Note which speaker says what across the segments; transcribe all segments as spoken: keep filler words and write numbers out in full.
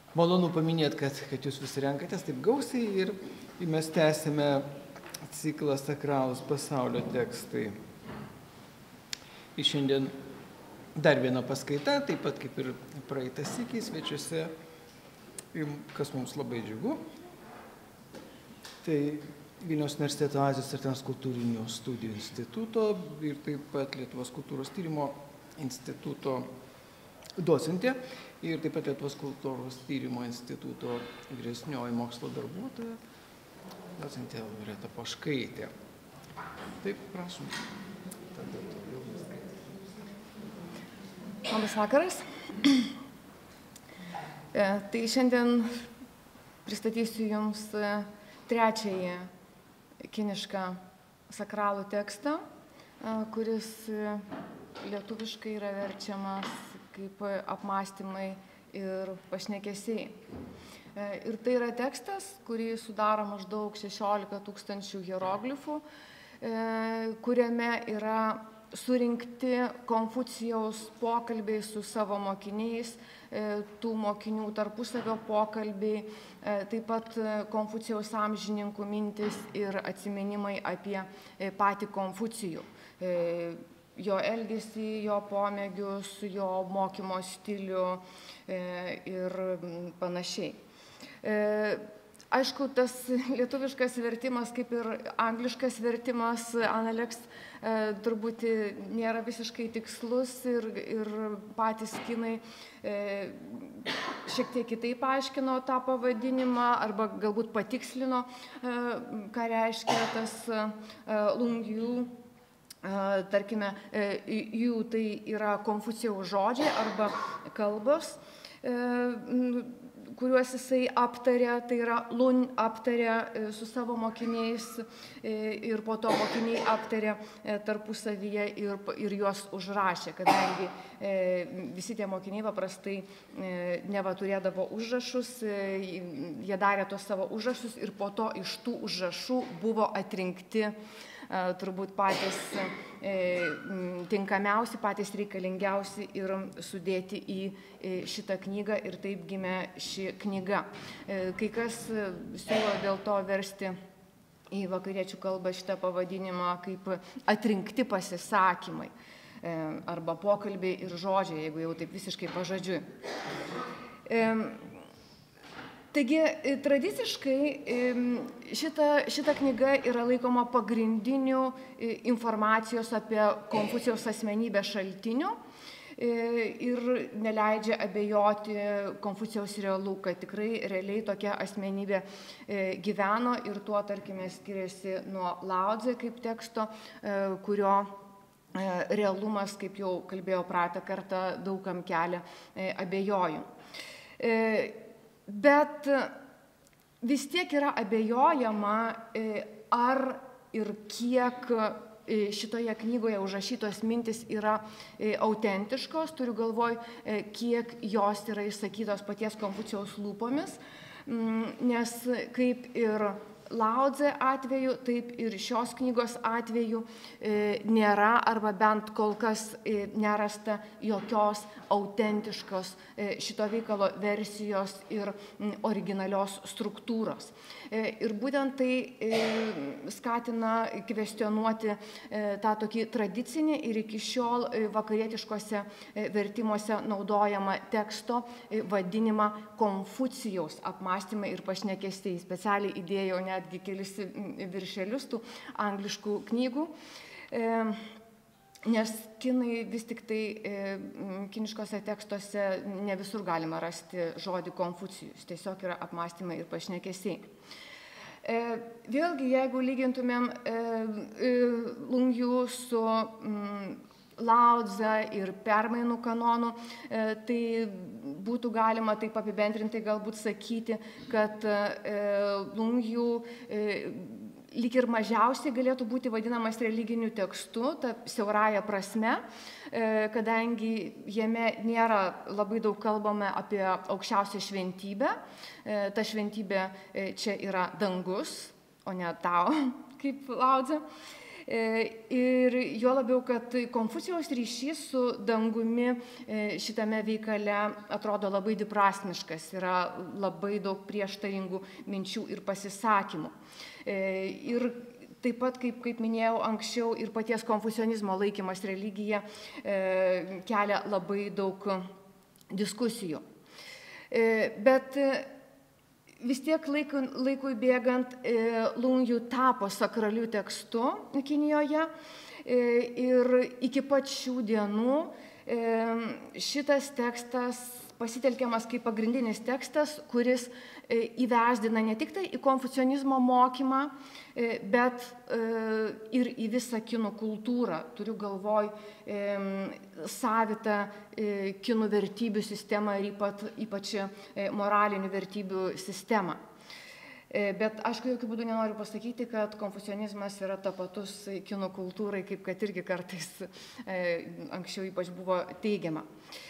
Speaker 1: Malonu paminėti, kad, kad jūs visi renkatės taip gausiai ir mes tęsime ciklą Sakralūs pasaulio tekstai. Ir šiandien dar viena paskaita, taip pat kaip ir praeitą sykį svečiuose, kas mums labai džiugu. Tai Vilniaus universiteto Azijos ir transkultūrinių studijų instituto ir taip pat Lietuvos kultūros tyrimo instituto docentė ir taip pat Lietuvos kultūros tyrimo instituto vyresnioji mokslo darbuotoja, docentė Loreta Poškaitė. Taip, prašom. Tada toliau.
Speaker 2: Labas vakaras. Tai šiandien pristatysiu Jums trečiąjį kinišką sakralų tekstą, kuris lietuviškai yra verčiamas kaip apmąstymai ir pašnekesiai. Ir tai yra tekstas, kurį sudaro maždaug šešiolika tūkstančių hieroglifų, kuriame yra surinkti Konfucijaus pokalbiai su savo mokiniais, tų mokinių tarpusavio pokalbiai, taip pat Konfucijaus amžininkų mintis ir atsiminimai apie patį Konfucijų, jo elgesį, jo pomėgius, jo mokymo stilių ir panašiai. Aišku, tas lietuviškas vertimas, kaip ir angliškas vertimas, Analeks, turbūt nėra visiškai tikslus ir, ir patys kinai šiek tiek kitaip paaiškino tą pavadinimą arba galbūt patikslino, ką reiškia tas Lungju. Tarkime, jų tai yra Konfucijaus žodžiai arba kalbos, kuriuos jisai aptarė, tai yra Lun aptarė su savo mokiniais ir po to mokiniai aptarė tarpusavyje ir, ir juos užrašė, kadangi visi tie mokiniai paprastai neva turėdavo užrašus, jie darė tos savo užrašus ir po to iš tų užrašų buvo atrinkti turbūt patys tinkamiausi, patys reikalingiausi ir sudėti į šitą knygą ir taip gimė ši knyga. Kai kas siūlo dėl to versti į vakariečių kalbą šitą pavadinimą kaip atrinkti pasisakymai arba pokalbiai ir žodžiai, jeigu jau taip visiškai pažodžiui. Taigi, tradiciškai šita, šita knyga yra laikoma pagrindiniu informacijos apie Konfucijaus asmenybę šaltiniu ir neleidžia abejoti Konfucijaus realu, kad tikrai realiai tokia asmenybė gyveno ir tuo, tarkime, skiriasi nuo Lao Tse kaip teksto, kurio realumas, kaip jau kalbėjau praeitą kartą, daugam kelia abejojų. Bet vis tiek yra abejojama, ar ir kiek šitoje knygoje užrašytos mintis yra autentiškos, turiu galvoj, kiek jos yra išsakytos paties Konfucijaus lūpomis, nes kaip ir Lao Tse atveju, taip ir šios knygos atveju nėra arba bent kol kas nerasta jokios autentiškos šito veikalo versijos ir originalios struktūros. Ir būtent tai skatina kvestionuoti tą tokį tradicinį ir iki šiol vakarietiškose vertimuose naudojamą teksto vadinimą Konfucijaus apmąstymai ir pašnekesiai. Specialiai įdėjau netgi kelis viršelius tų angliškų knygų, nes kinai vis tik tai kiniškose tekstuose ne visur galima rasti žodį Konfucijus, tiesiog yra apmąstymai ir pašnekesiai. Vėlgi, jeigu lygintumėm Lungju su Lao Tse ir permainų kanonų, tai būtų galima taip apibendrintai galbūt sakyti, kad Lungju lyg ir mažiausiai galėtų būti vadinamas religiniu tekstu, ta siaurąja prasme, kadangi jame nėra labai daug kalbama apie aukščiausią šventybę. Ta šventybė čia yra dangus, o ne Tao, kaip Lao Tse. Ir juo labiau, kad Konfucijaus ryšys su dangumi šitame veikale atrodo labai dviprasmiškas, yra labai daug prieštaringų minčių ir pasisakymų. Ir taip pat, kaip, kaip minėjau anksčiau, ir paties konfucionizmo laikymas religija e, kelia labai daug diskusijų. E, bet vis tiek laikui, laikui bėgant e, Lungiu tapo sakraliu tekstu Kinijoje e, ir iki pat šių dienų e, šitas tekstas pasitelkiamas kaip pagrindinis tekstas, kuris įvesdina ne tik tai į konfucionizmo mokymą, bet ir į visą kinų kultūrą. Turiu galvoj savitą kinų vertybių sistemą ir ypač moralinių vertybių sistemą. Bet aš jokių būdų nenoriu pasakyti, kad konfucionizmas yra tapatus kinų kultūrai, kaip kad irgi kartais anksčiau ypač buvo teigiama.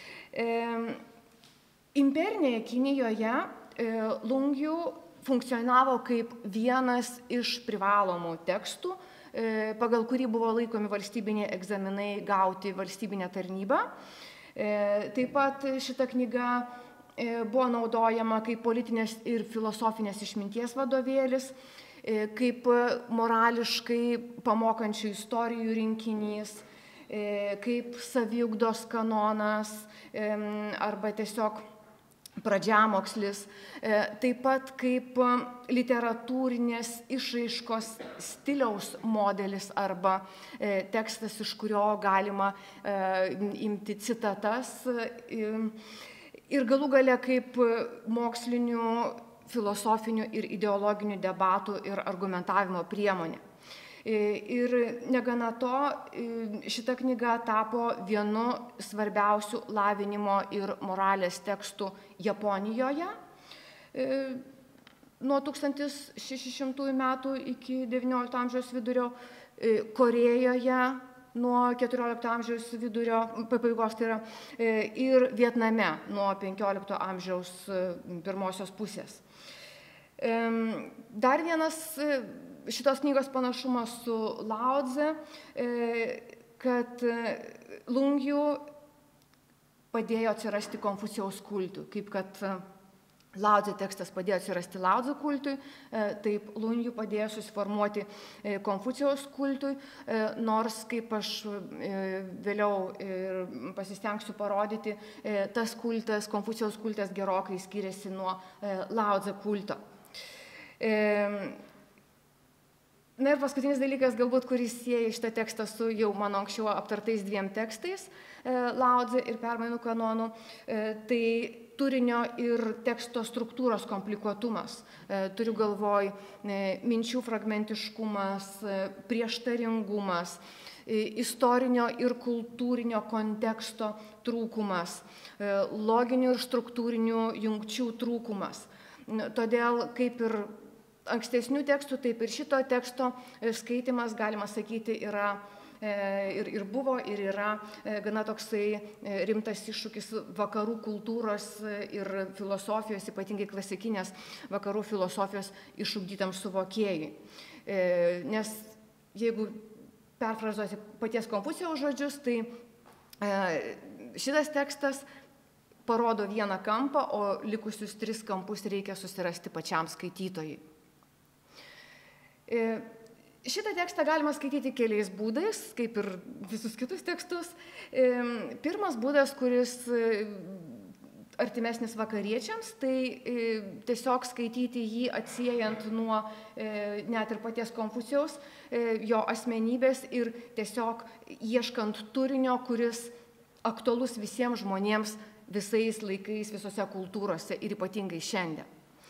Speaker 2: Imperinėje Kinijoje Lungiu funkcionavo kaip vienas iš privalomų tekstų, pagal kurį buvo laikomi valstybiniai egzaminai gauti valstybinę tarnybą. Taip pat šita knyga buvo naudojama kaip politinės ir filosofinės išminties vadovėlis, kaip morališkai pamokančių istorijų rinkinys, kaip saviugdos kanonas arba tiesiog pradžiamokslis, taip pat kaip literatūrinės išraiškos stiliaus modelis arba tekstas, iš kurio galima imti citatas ir galų gale kaip mokslinių, filosofinių ir ideologinių debatų ir argumentavimo priemonė. Ir negana to, šita knyga tapo vienu svarbiausių lavinimo ir moralės tekstų Japonijoje nuo tūkstantis šeši šimtųjų metų iki devyniolikto amžiaus vidurio, Korėjoje nuo keturiolikto amžiaus vidurio pabaigos, tai yra, ir Vietname nuo penkiolikto amžiaus pirmosios pusės. Dar vienas šitos knygos panašumas su Lao Tse, kad Lungiu padėjo atsirasti Konfucijaus kultui, kaip kad Lao Tse tekstas padėjo atsirasti Lao Tse kultui, taip Lungiu padėjo susiformuoti Konfucijaus kultui, nors, kaip aš vėliau pasistengsiu parodyti, tas kultas, Konfucijaus kultas gerokai skiriasi nuo Lao Tse kulto. Na ir paskutinis dalykas, galbūt, kuris sieja šitą tekstą su jau mano anksčiau aptartais dviem tekstais, Lao Tse ir permainų kanonų, tai turinio ir teksto struktūros komplikuotumas. Turiu galvoj minčių fragmentiškumas, prieštaringumas, istorinio ir kultūrinio konteksto trūkumas, loginių ir struktūrinių jungčių trūkumas. Todėl kaip ir ankstesnių tekstų, taip ir šito teksto skaitimas, galima sakyti, yra ir, ir buvo, ir yra gana toksai rimtas iššūkis vakarų kultūros ir filosofijos, ypatingai klasikinės vakarų filosofijos išugdytam suvokėjui. Nes jeigu perfrazuoti paties Konfucijaus žodžius, tai šitas tekstas parodo vieną kampą, o likusius tris kampus reikia susirasti pačiam skaitytojui. Šitą tekstą galima skaityti keliais būdais, kaip ir visus kitus tekstus. Pirmas būdas, kuris artimesnis vakariečiams, tai tiesiog skaityti jį atsiejant nuo net ir paties Konfucijaus, jo asmenybės ir tiesiog ieškant turinio, kuris aktualus visiems žmonėms visais laikais, visose kultūrose ir ypatingai šiandien.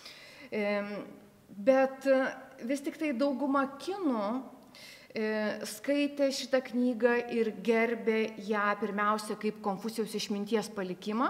Speaker 2: Bet vis tik tai dauguma kinų skaitė šitą knygą ir gerbė ją pirmiausia kaip Konfucijaus išminties palikimą.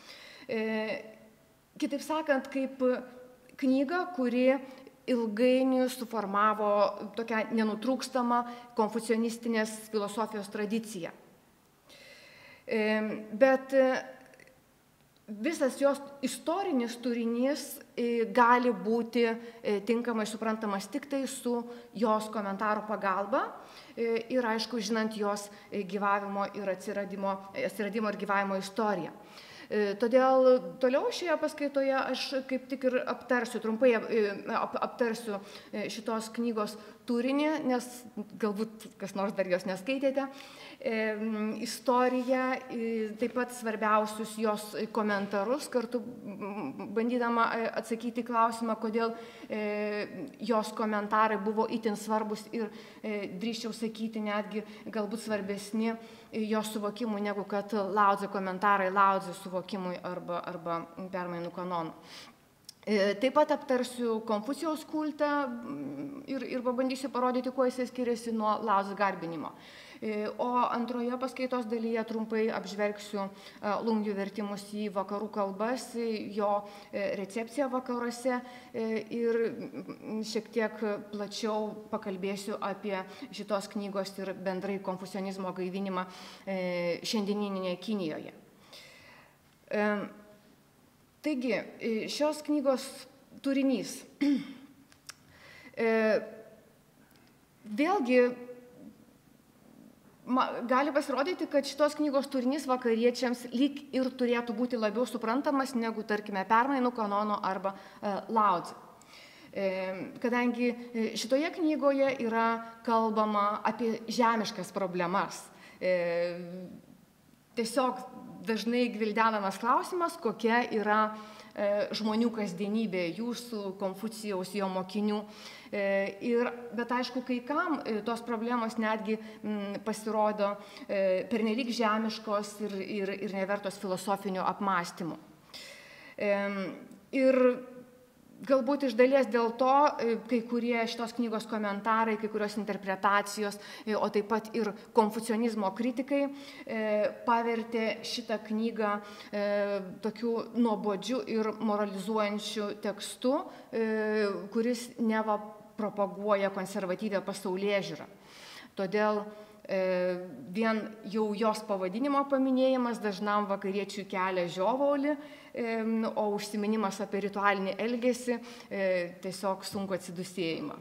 Speaker 2: Kitaip sakant, kaip knygą, kuri ilgainiui suformavo tokią nenutrūkstamą konfucionistinės filosofijos tradiciją. Bet visas jos istorinis turinys gali būti tinkamai suprantamas tik tai su jos komentarų pagalba ir, aišku, žinant jos gyvavimo ir atsiradimo, atsiradimo ir gyvavimo istoriją. Todėl toliau šioje paskaitoje aš kaip tik ir aptarsiu, trumpai aptarsiu šitos knygos turinį, nes galbūt kas nors dar jos neskaitėte, istoriją, taip pat svarbiausius jos komentarus, kartu bandydama atsakyti klausimą, kodėl jos komentarai buvo itin svarbus ir drįsčiau sakyti netgi galbūt svarbesni jos suvokimui, negu kad Lao Tzu komentarai Lao Tzu suvokimui arba, arba permainų kanonų. Taip pat aptarsiu Konfucijaus kultą ir, ir pabandysiu parodyti, kuo jisai skiriasi nuo Lao Tzu garbinimo. O antroje paskaitos dalyje trumpai apžvelgsiu Lungių vertimus į vakarų kalbas, jo recepciją vakaruose ir šiek tiek plačiau pakalbėsiu apie šitos knygos ir bendrai konfucionizmo gaivinimą šiandieninėje Kinijoje. Taigi, šios knygos turinys. Vėlgi, gali pasirodyti, kad šitos knygos turinys vakariečiams lyg ir turėtų būti labiau suprantamas negu, tarkime, permainų kanono arba Lao Tzu. Kadangi šitoje knygoje yra kalbama apie žemiškas problemas. Tiesiog dažnai gvildenamas klausimas, kokia yra žmonių kasdienybė, jūsų, Konfucijaus, jo mokinių. Ir, bet aišku, kai kam tos problemos netgi pasirodo pernelyg žemiškos ir, ir, ir nevertos filosofinių apmąstymų. Ir galbūt iš dalies dėl to kai kurie šitos knygos komentarai, kai kurios interpretacijos, o taip pat ir konfucionizmo kritikai pavertė šitą knygą tokiu nuobodžiu ir moralizuojančiu tekstu, kuris neva propaguoja konservatyvią pasaulėžiūrą. Todėl vien jau jos pavadinimo paminėjimas dažnam vakariečiui kelia žiovaulį, o užsiminimas apie ritualinį elgesį tiesiog sunku atsidūsėjimą.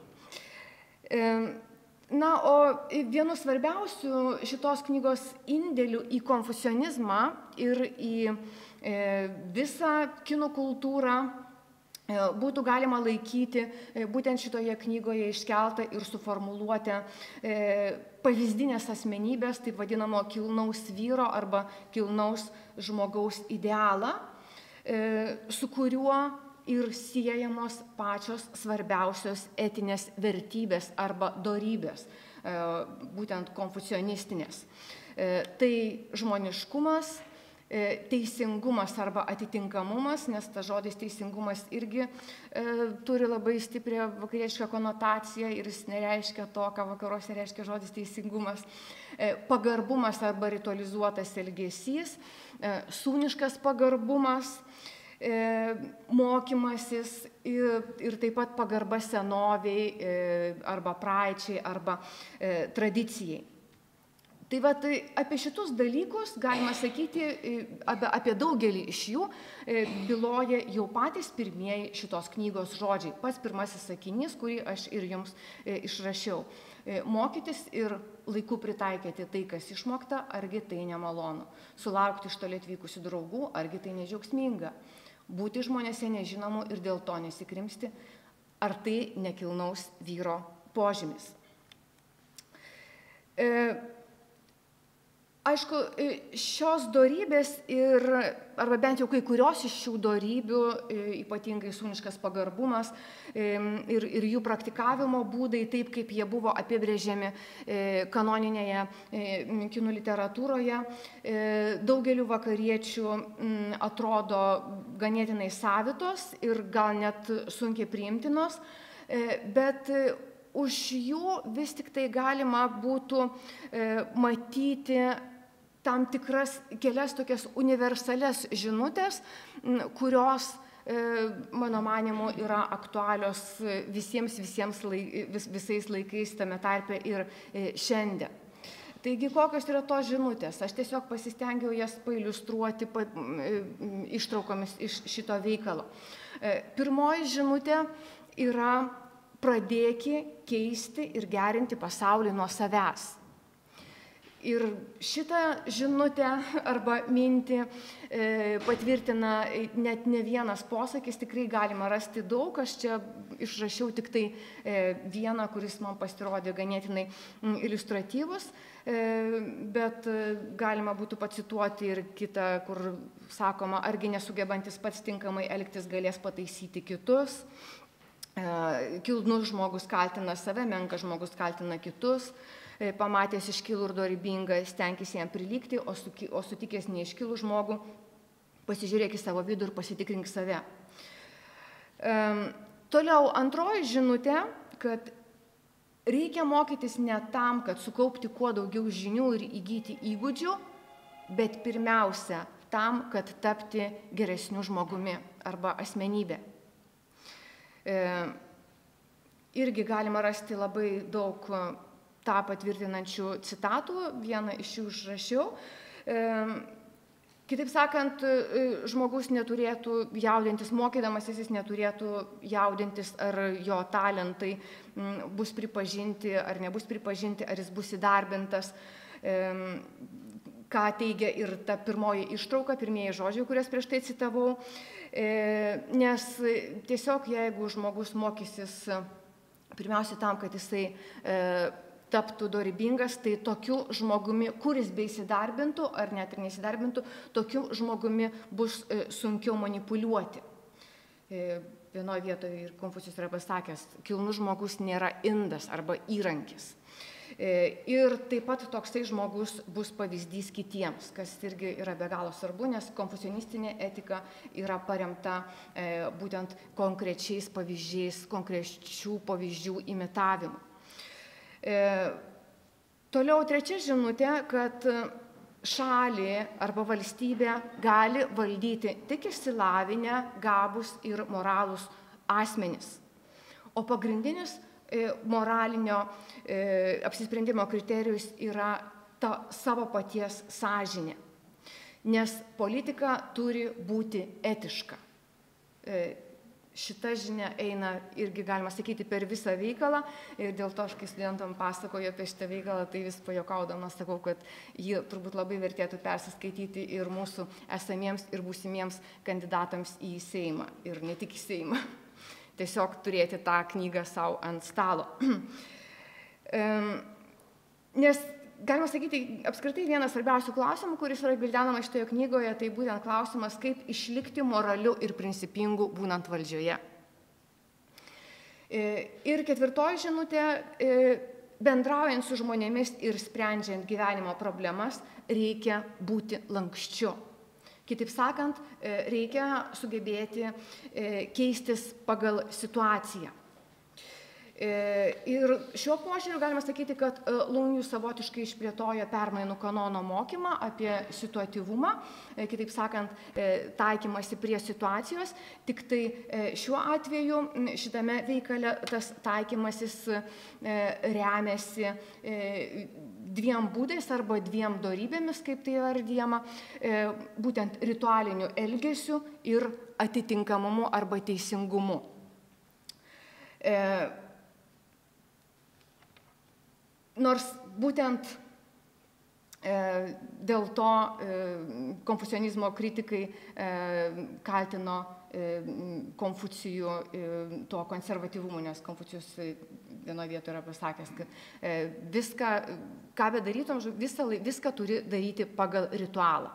Speaker 2: Na, o vienu svarbiausių šitos knygos indėlių į konfucionizmą ir į visą kinų kultūrą būtų galima laikyti būtent šitoje knygoje iškeltą ir suformuluotę pavyzdinės asmenybės, taip vadinamo kilnaus vyro arba kilnaus žmogaus idealą, su kuriuo ir siejamos pačios svarbiausios etinės vertybės arba dorybės, būtent konfucionistinės. Tai žmoniškumas, teisingumas arba atitinkamumas, nes tas žodis teisingumas irgi e, turi labai stiprią vakarietišką konotaciją ir jis nereiškia to, ką vakaruose reiškia žodis teisingumas. E, pagarbumas arba ritualizuotas elgesys, e, sūniškas pagarbumas, e, mokymasis ir, ir taip pat pagarba senoviai e, arba praeičiai arba e, tradicijai. Tai va, tai apie šitus dalykus, galima sakyti, apie, apie daugelį iš jų byloja jau patys pirmieji šitos knygos žodžiai. Pats pirmasis sakinys, kurį aš ir jums išrašiau. Mokytis ir laiku pritaikyti tai, kas išmokta, argi tai nemalonu. Sulaukti iš toli atvykusių draugų, argi tai nedžiaugsminga. Būti žmonėse nežinomų ir dėl to nesikrimsti, ar tai nekilnaus vyro požymis. E, Aišku, šios dorybės ir, arba bent jau kai kurios iš šių dorybių, ypatingai sūniškas pagarbumas ir, ir jų praktikavimo būdai, taip kaip jie buvo apibrėžiami kanoninėje kinų literatūroje, daugeliu vakariečių atrodo ganėtinai savitos ir gal net sunkiai priimtinos, bet už jų vis tik tai galima būtų matyti tam tikras kelias tokias universalias žinutės, kurios, mano manimu, yra aktualios visiems, visiems laik, vis, visais laikais, tame tarpe ir šiandien. Taigi, kokios yra tos žinutės? Aš tiesiog pasistengiau jas pailiustruoti pa, ištraukomis iš šito veikalo. Pirmoji žinutė yra: pradėki keisti ir gerinti pasaulį nuo savęs. Ir šitą žinutę arba mintį e, patvirtina net ne vienas posakis, tikrai galima rasti daug. Aš čia išrašiau tik tai e, vieną, kuris man pasirodė ganėtinai iliustratyvus, e, bet e, galima būtų pacituoti ir kitą, kur sakoma: argi nesugebantis pats tinkamai elgtis galės pataisyti kitus. E, kilnus žmogus kaltina save, menkas žmogus kaltina kitus. Pamatęs iškilų ir dorybingą, stenkis jam prilygti, o, su, o sutikęs neiškilų žmogų, pasižiūrėk į savo vidų ir pasitikrink save. Um, toliau antroji žinutė, kad reikia mokytis ne tam, kad sukaupti kuo daugiau žinių ir įgyti įgūdžių, bet pirmiausia tam, kad tapti geresniu žmogumi arba asmenybė. E, irgi galima rasti labai daug tą patvirtinančių citatų, vieną iš jų užrašiau. Kitaip sakant, žmogus neturėtų jaudintis, mokydamasis jis neturėtų jaudintis, ar jo talentai bus pripažinti, ar nebus pripažinti, ar jis bus įdarbintas. Ką teigia ir ta pirmoji ištrauka, pirmieji žodžiai, kurias prieš tai citavau. Nes tiesiog jeigu žmogus mokysis pirmiausia tam, kad jisai taptų dorybingas, tai tokiu žmogumi, kuris be įsidarbintų, ar net ir neįsidarbintų, tokiu žmogumi bus sunkiau manipuliuoti. Vienoje vietoje ir Konfucijus yra pasakęs: kilnus žmogus nėra indas arba įrankis. Ir taip pat toksai žmogus bus pavyzdys kitiems, kas irgi yra be galo svarbu, nes konfucionistinė etika yra paremta būtent konkrečiais pavyzdžiais, konkrečių pavyzdžių imitavimu. E, toliau trečia žinutė, kad šalį arba valstybę gali valdyti tik išsilavinę, gabūs ir moralūs asmenys. O pagrindinis e, moralinio e, apsisprendimo kriterijus yra ta savo paties sąžinė. Nes politika turi būti etiška. E, Šita žinia eina irgi, galima sakyti, per visą veikalą, ir dėl to aš, kai studentam pasakoju apie šitą veikalą, tai vis pajuokaudamas sakau, kad jį turbūt labai vertėtų persiskaityti ir mūsų esamiems ir būsimiems kandidatams į Seimą, ir ne tik į Seimą. Tiesiog turėti tą knygą savo ant stalo. Nes galima sakyti, apskritai vienas svarbiausių klausimų, kuris yra gvildenama šitoje knygoje, tai būtent klausimas, kaip išlikti moraliu ir principingu būnant valdžioje. Ir ketvirtoji žinutė: bendraujant su žmonėmis ir sprendžiant gyvenimo problemas, reikia būti lanksčiu. Kitaip sakant, reikia sugebėti keistis pagal situaciją. Ir šiuo požiūriu galima sakyti, kad Lungius savotiškai išplėtojo permainų kanono mokymą apie situatyvumą, kitaip sakant, taikymasi prie situacijos. Tik tai šiuo atveju šitame veikale tas taikymasis remiasi dviem būdais arba dviem dorybėmis, kaip tai vardijama, būtent ritualiniu elgesiu ir atitinkamumu arba teisingumu. Nors būtent e, dėl to e, konfucionizmo kritikai e, kaltino e, Konfucijų e, to konservatyvumu, nes Konfucijus vienoje vietoje yra pasakęs, kad e, viską, ką bedarytum, visą, viską turi daryti pagal ritualą.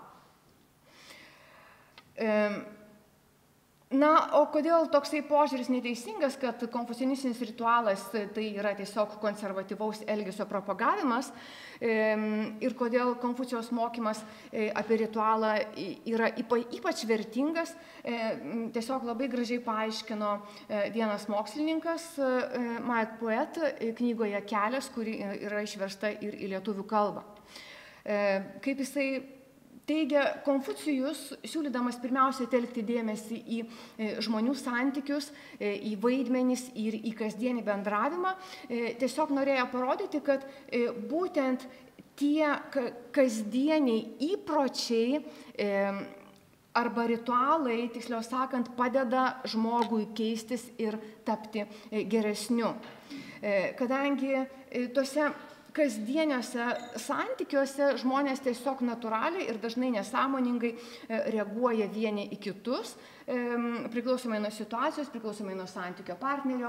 Speaker 2: E, Na, o kodėl toksai požiūris neteisingas, kad konfucianistinis ritualas tai yra tiesiog konservatyvaus elgesio propagavimas, ir kodėl Konfucijos mokymas apie ritualą yra ypač vertingas, tiesiog labai gražiai paaiškino vienas mokslininkas, Matt Poet, knygoje Kelias, kuri yra išversta ir į lietuvių kalbą. Kaip jisai teigia, Konfucijus, siūlydamas pirmiausia telkti dėmesį į žmonių santykius, į vaidmenis ir į kasdienį bendravimą, tiesiog norėjo parodyti, kad būtent tie kasdieniai įpročiai arba ritualai, tiksliau sakant, padeda žmogui keistis ir tapti geresniu. Kadangi tuose kasdieniuose santykiuose žmonės tiesiog natūraliai ir dažnai nesąmoningai reaguoja vieni į kitus, priklausomai nuo situacijos, priklausomai nuo santykio partnerio,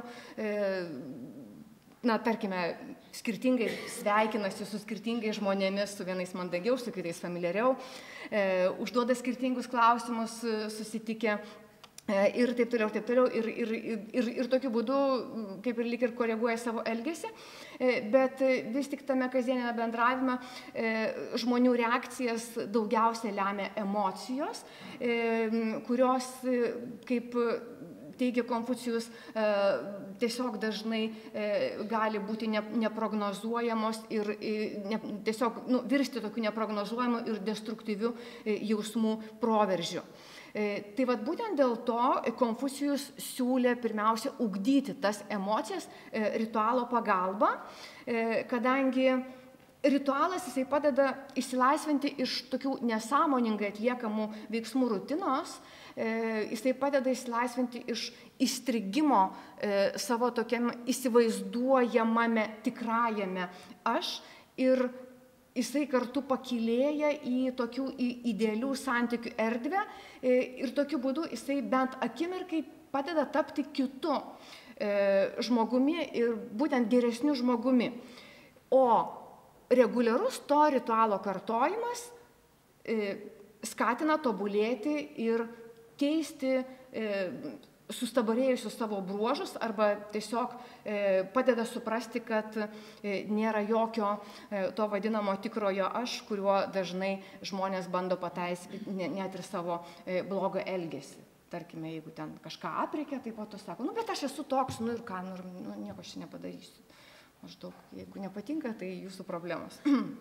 Speaker 2: na, tarkime, skirtingai sveikinasi su skirtingais žmonėmis, su vienais mandagiau, su kitais familiariau, užduoda skirtingus klausimus susitikę ir taip toliau, taip toliau, ir, ir, ir, ir tokiu būdu, kaip ir lyg ir koreguoja savo elgesį, bet vis tik tame kasdienėme bendravime žmonių reakcijas daugiausia lemia emocijos, kurios, kaip teigia Konfucijus, tiesiog dažnai gali būti neprognozuojamos ir tiesiog nu, virsti tokiu neprognozuojamu ir destruktyviu jausmų proveržiu. Tai vat būtent dėl to Konfucijus siūlė pirmiausia ugdyti tas emocijas ritualo pagalba, kadangi ritualas jisai padeda išsilaisvinti iš tokių nesąmoningai atliekamų veiksmų rutinos, jisai padeda išsilaisvinti iš įstrigimo savo tokiam įsivaizduojamame tikrajame aš ir jisai kartu pakylėja į tokių idealių santykių erdvę ir tokiu būdu jisai bent akimirkai padeda tapti kitu žmogumi ir būtent geresniu žmogumi. O reguliarus to ritualo kartojimas skatina tobulėti ir keisti sustabarėjusius savo bruožus arba tiesiog padeda suprasti, kad nėra jokio to vadinamo tikrojo aš, kuriuo dažnai žmonės bando pataisyti net ir savo blogą elgesį. Tarkime, jeigu ten kažką aprėkia, tai po to sako, nu bet aš esu toks, nu ir ką, nu nieko aš nepadarysiu. Maždaug, jeigu nepatinka, tai jūsų problemos.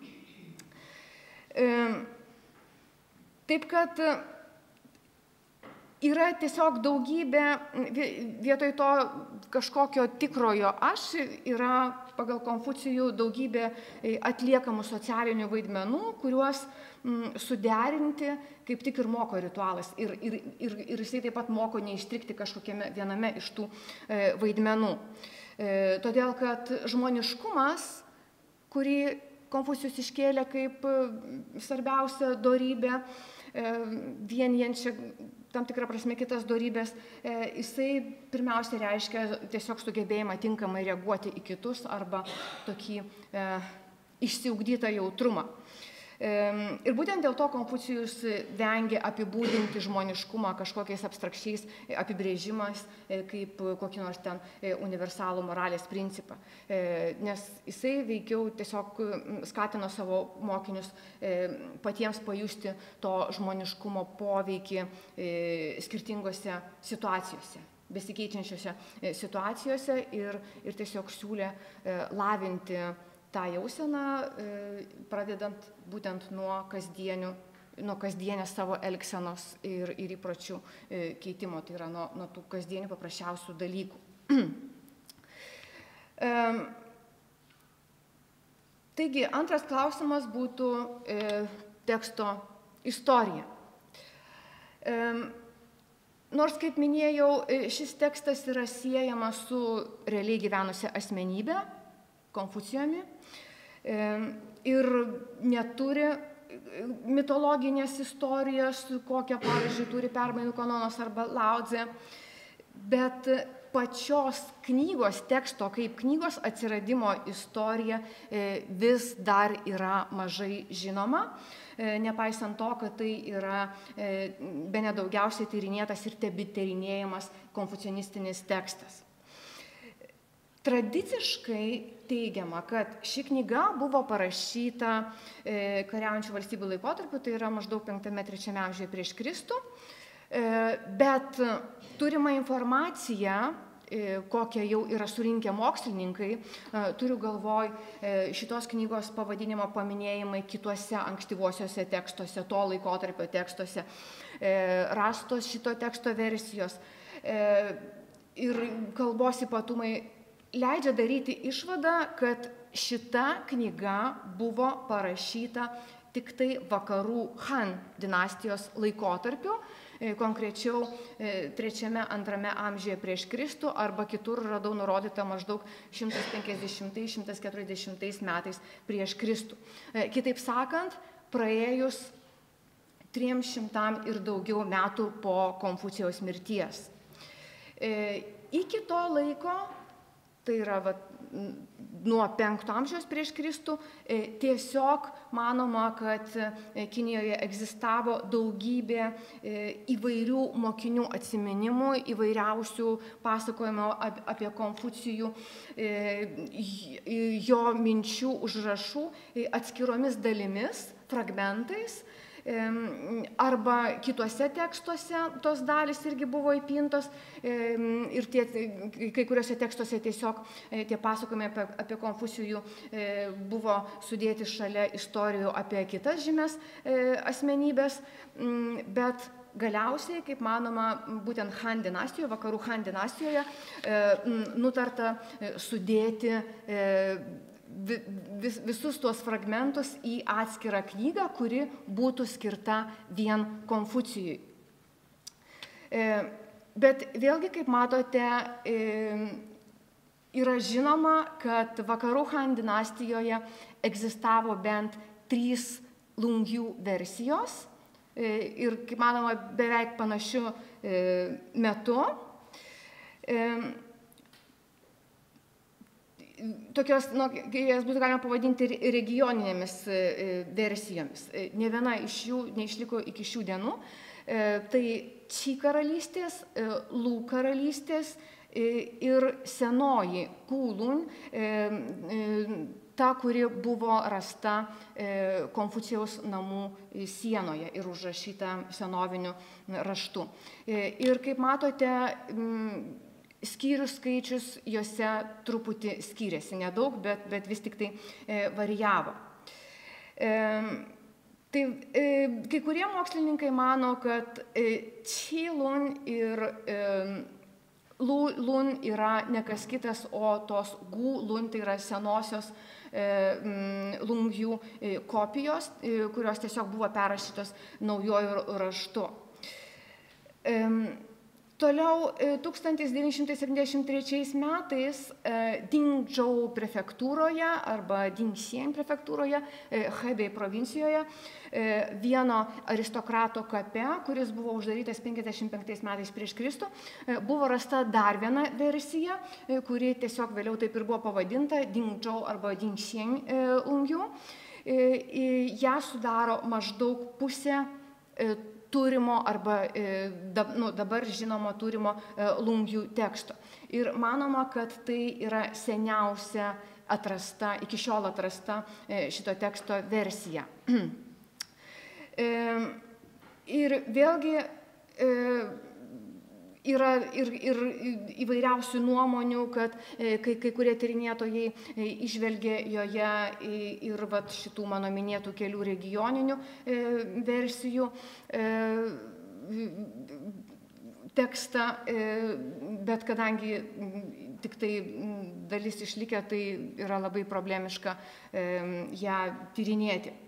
Speaker 2: Taip kad yra tiesiog daugybė, vietoj to kažkokio tikrojo aš, yra pagal Konfucijų daugybė atliekamų socialinių vaidmenų, kuriuos suderinti kaip tik ir moko ritualas. Ir, ir, ir, ir jisai taip pat moko neištrikti kažkokiame viename iš tų vaidmenų. Todėl, kad žmoniškumas, kurį Konfucijus iškėlė kaip svarbiausia dorybė, vienijančia tam tikrą prasme kitas dorybės, jisai pirmiausia reiškia tiesiog sugebėjimą tinkamai reaguoti į kitus arba tokį išsiugdytą jautrumą. Ir būtent dėl to Konfucijus vengia apibūdinti žmoniškumą kažkokiais abstrakčiais apibrėžimais, kaip kokį nors ten universalų moralės principą. Nes jisai veikiau tiesiog skatino savo mokinius patiems pajusti to žmoniškumo poveikį skirtingose situacijose, besikeičiančiose situacijose ir, ir tiesiog siūlė lavinti tą jauseną, pradedant būtent nuo kasdienių, nuo kasdienės savo elgsenos ir, ir įpročių keitimo, tai yra nuo, nuo tų kasdienių paprasčiausių dalykų. Taigi, antras klausimas būtų teksto istorija. Nors, kaip minėjau, šis tekstas yra siejamas su realiai gyvenusia asmenybė, Konfucijumi, ir neturi mitologinės istorijos, kokią, pavyzdžiui, turi Permainų kanonas arba Lao-Tze, bet pačios knygos teksto kaip knygos atsiradimo istorija vis dar yra mažai žinoma, nepaisant to, kad tai yra bene daugiausiai tyrinėtas ir tebetyrinėjamas konfucianistinis tekstas. Tradiciškai teigiama, kad ši knyga buvo parašyta kariaujančių valstybių laikotarpiu, tai yra maždaug penktame trečiame amžiuje prieš Kristų, bet turima informacija, kokią jau yra surinkę mokslininkai, turiu galvoj šitos knygos pavadinimo paminėjimai kituose ankstyvuosiuose tekstuose, to laikotarpio tekstuose, rastos šito teksto versijos ir kalbos ypatumai leidžia daryti išvadą, kad šita knyga buvo parašyta tik tai vakarų Han dinastijos laikotarpiu, konkrečiau trečiame, antrame amžiuje prieš Kristų, arba kitur radau nurodyta maždaug šimtas penkiasdešimtais, šimtas keturiasdešimtais metais prieš Kristų. Kitaip sakant, praėjus trim šimtam ir daugiau metų po Konfucijaus mirties. Iki to laiko, tai yra va, nuo penkto amžiaus prieš Kristų, tiesiog manoma, kad Kinijoje egzistavo daugybė įvairių mokinių atsiminimų, įvairiausių pasakojimų apie Konfucijų, jo minčių užrašų atskiromis dalimis, fragmentais, arba kituose tekstuose tos dalys irgi buvo įpintos ir tie, kai kuriuose tekstuose tiesiog tie pasakojimai apie, apie Konfucijų buvo sudėti šalia istorijų apie kitas žymes asmenybės, bet galiausiai, kaip manoma, būtent Han dinastijoje, vakarų Han dinastijoje nutarta sudėti vis, visus tuos fragmentus į atskirą knygą, kuri būtų skirta vien Konfucijui. Bet vėlgi, kaip matote, yra žinoma, kad vakarų Han dinastijoje egzistavo bent trys Lungių versijos ir, kaip manoma, beveik panašiu metu. Tokios, nu, jas būtų galima pavadinti regioninėmis versijomis. Ne viena iš jų neišliko iki šių dienų. Tai Qi karalystės, Lu karalystės ir senoji Kulun, ta, kuri buvo rasta Konfucijaus namų sienoje ir užrašyta senoviniu raštu. Ir kaip matote, skyrių skaičius juose truputį skyrėsi, nedaug, bet, bet vis tik tai e, varijavo. E, tai e, kai kurie mokslininkai mano, kad e, Qi Lun ir e, Lu Lun yra ne kas kitas, o tos Gu Lun, tai yra senosios e, Lungių e, kopijos, e, kurios tiesiog buvo perrašytos naujojų raštu. E, Toliau tūkstantis devyni šimtai septyniasdešimt trečiais metais Dingzhou prefektūroje arba Dingxian prefektūroje, Hebei provincijoje, vieno aristokrato kape, kuris buvo uždarytas penkiasdešimt penktais metais prieš Kristų, buvo rasta dar viena versija, kuri tiesiog vėliau taip ir buvo pavadinta Dingzhou arba Dingxian Lungių. Ja sudaro maždaug pusę turimo arba nu, dabar žinomo turimo Lungių teksto. Ir manoma, kad tai yra seniausia atrasta, iki šiol atrasta šito teksto versija. Ir vėlgi yra ir, ir įvairiausių nuomonių, kad kai, kai kurie tyrinėtojai išvelgė joje ir vat, šitų mano minėtų kelių regioninių versijų tekstą, bet kadangi tik tai dalis išlikę, tai yra labai problemiška ją tyrinėti.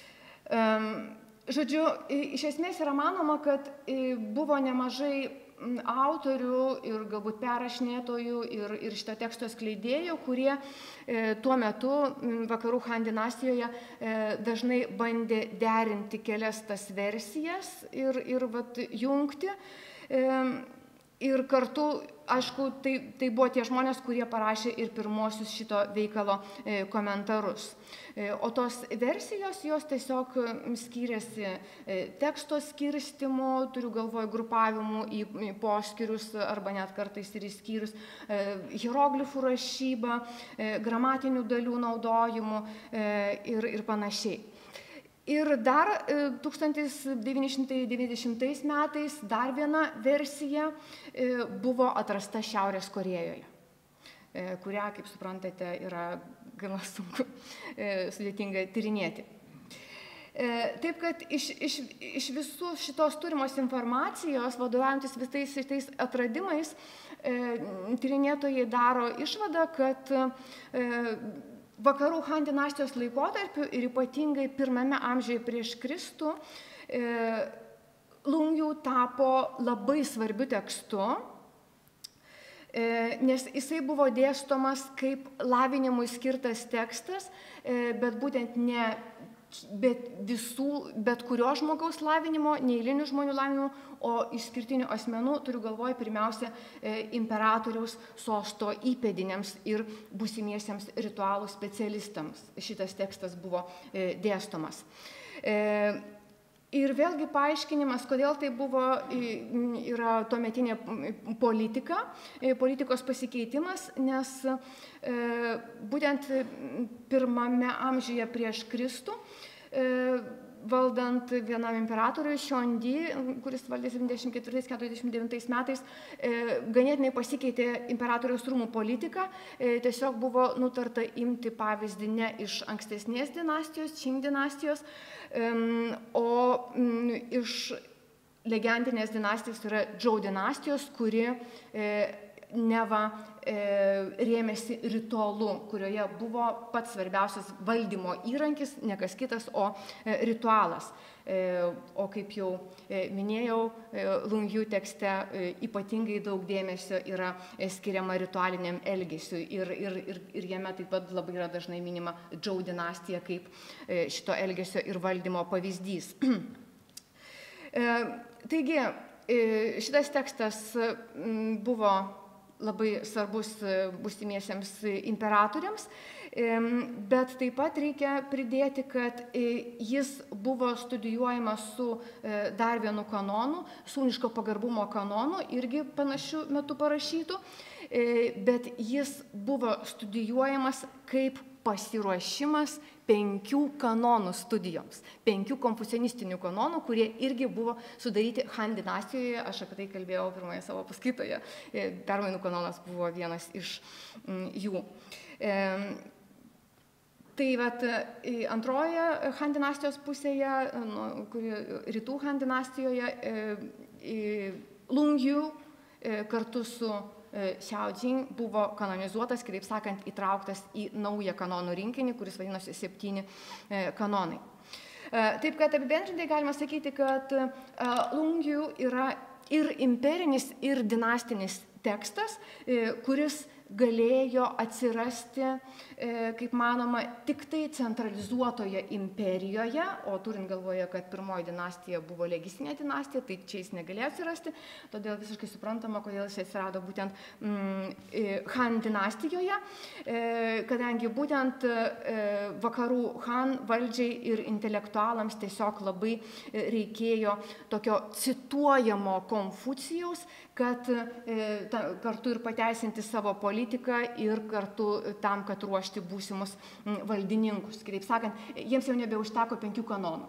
Speaker 2: Žodžiu, iš esmės yra manoma, kad buvo nemažai autorių ir galbūt perrašinėtojų ir, ir šito teksto skleidėjų, kurie e, tuo metu vakarų Han dinastijoje e, dažnai bandė derinti kelias tas versijas ir, ir vat, jungti. E, ir kartu, aišku, tai, tai buvo tie žmonės, kurie parašė ir pirmosius šito veikalo e, komentarus. E, o tos versijos, jos tiesiog skyrėsi e, teksto skirstimu, turiu galvoje grupavimu į, į poskirius arba net kartais ir į skyrius, e, hieroglifų rašybą, e, gramatinių dalių naudojimu e, ir, ir panašiai. Ir dar tūkstantis devyni šimtai devyniasdešimtais metais dar viena versija buvo atrasta Šiaurės Korėjoje, kurią, kaip suprantate, yra gana sunku sudėtinga tyrinėti. Taip kad iš, iš, iš visų šitos turimos informacijos, vadovaujantis visais šitais atradimais, tyrinėtojai daro išvadą, kad vakarų Han dinastijos laikotarpiu ir ypatingai pirmame amžiuje prieš Kristų Lungių tapo labai svarbiu tekstu, nes jisai buvo dėstomas kaip lavinimui skirtas tekstas, bet būtent ne bet visų, bet kurio žmogaus lavinimo, neeilinių žmonių lavinimo, o išskirtinių asmenų, turiu galvoje pirmiausia, imperatoriaus sosto įpėdiniams ir būsimiesiems ritualų specialistams. Šitas tekstas buvo dėstomas. Ir vėlgi paaiškinimas, kodėl tai buvo, yra tuometinė politika, politikos pasikeitimas, nes būtent pirmame amžiuje prieš Kristų, valdant vienam imperatoriui Šiondi, kuris valdė septyniasdešimt ketvirtais keturiasdešimt devintais metais, ganėtinai pasikeitė imperatoriaus rūmų politika, tiesiog buvo nutarta imti pavyzdį ne iš ankstesnės dinastijos, Čing dinastijos, o iš legendinės dinastijos, tai yra Džou dinastijos, kuri neva rėmėsi ritualu, kurioje buvo pats svarbiausias valdymo įrankis, ne kas kitas, o ritualas. O kaip jau minėjau, Lungių tekste ypatingai daug dėmesio yra skiriama ritualiniam elgesiui ir, ir, ir, ir jame taip pat labai yra dažnai minima Džou dinastija kaip šito elgesio ir valdymo pavyzdys. Taigi, šitas tekstas buvo labai svarbus būsimiesiems imperatoriams, bet taip pat reikia pridėti, kad jis buvo studijuojamas su dar vienu kanonu, sūniško pagarbumo kanonu, irgi panašiu metu parašytų, bet jis buvo studijuojamas kaip pasiruošimas penkių kanonų studijoms, penkių konfucianistinių kanonų, kurie irgi buvo sudaryti Han dinastijoje, aš apie tai kalbėjau pirmoje savo paskaitoje, permainų kanonas buvo vienas iš jų. Tai vat, antroje Han dinastijos pusėje, kuri rytų Han dinastijoje, Lungių kartu su Xiaojing buvo kanonizuotas, kitaip sakant, įtrauktas į naują kanonų rinkinį, kuris vadinosi septyni kanonai. Taip kad apibendrintai galima sakyti, kad Lungių yra ir imperinis, ir dinastinis tekstas, kuris galėjo atsirasti, kaip manoma, tik tai centralizuotoje imperijoje, o turint galvoje, kad pirmoji dinastija buvo legistinė dinastija, tai čia jis negalėjo atsirasti, todėl visiškai suprantama, kodėl jis atsirado būtent Han dinastijoje, kadangi būtent vakarų Han valdžiai ir intelektualams tiesiog labai reikėjo tokio cituojamo Konfucijaus, kad kartu ir pateisinti savo politiką ir kartu tam, kad ruošti būsimus valdininkus. Kitaip sakant, jiems jau nebeužteko penkių kanonų.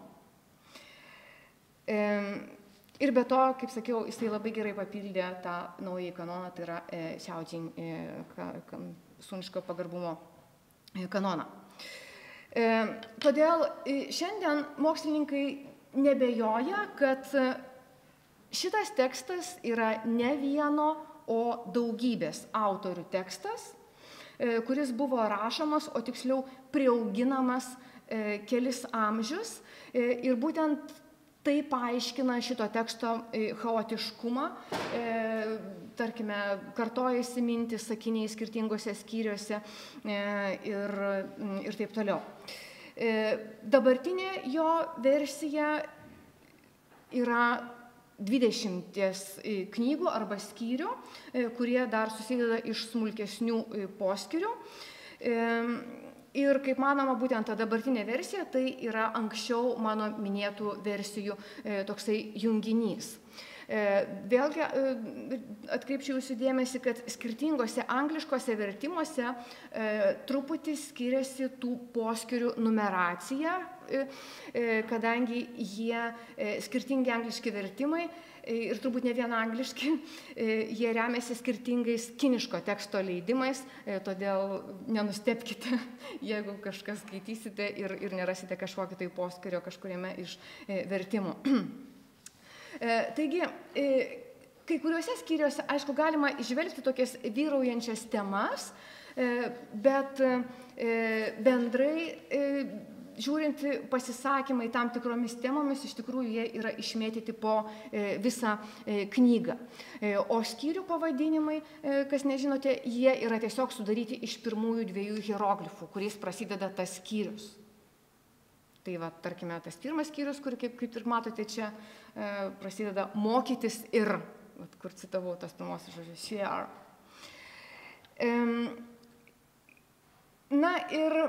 Speaker 2: Ir be to, kaip sakiau, jisai labai gerai papildė tą naują kanoną, tai yra Xiaojing sūniško pagarbumo kanoną. Todėl šiandien mokslininkai nebejoja, kad šitas tekstas yra ne vieno, o daugybės autorių tekstas, kuris buvo rašomas, o tiksliau prieauginamas kelis amžius. Ir būtent tai paaiškina šito teksto chaotiškumą, tarkime, kartojasi mintys sakiniai skirtingose skyriuose ir, ir taip toliau. Dabartinė jo versija yra dvidešimties knygų arba skyrių, kurie dar susideda iš smulkesnių poskyrių. Ir kaip manoma, būtent ta dabartinė versija, tai yra anksčiau mano minėtų versijų toksai junginys. Vėlgi atkreipčiau jūsų dėmesį, kad skirtingose angliškose vertimuose truputį skiriasi tų poskyrių numeracija, kadangi jie skirtingi angliški vertimai ir turbūt ne vien angliški, jie remiasi skirtingais kiniško teksto leidimais, todėl nenustebkite, jeigu kažkas skaitysite ir, ir nerasite kažkokio tai poskyrio kažkuriame iš vertimų. Taigi, kai kuriuose skyriuose, aišku, galima išvelgti tokias vyraujančias temas, bet bendrai, žiūrint pasisakymai tam tikromis temomis, iš tikrųjų jie yra išmėtyti po visą knygą. O skyrių pavadinimai, kas nežinote, jie yra tiesiog sudaryti iš pirmųjų dviejų hieroglifų, kuriais prasideda tas skyrius. Tai va, tarkime, tas pirmas skyrius, kur, kaip, kaip ir matote, čia e, prasideda mokytis ir, va, kur citavau tas pirmosios žodžius, share. E, na ir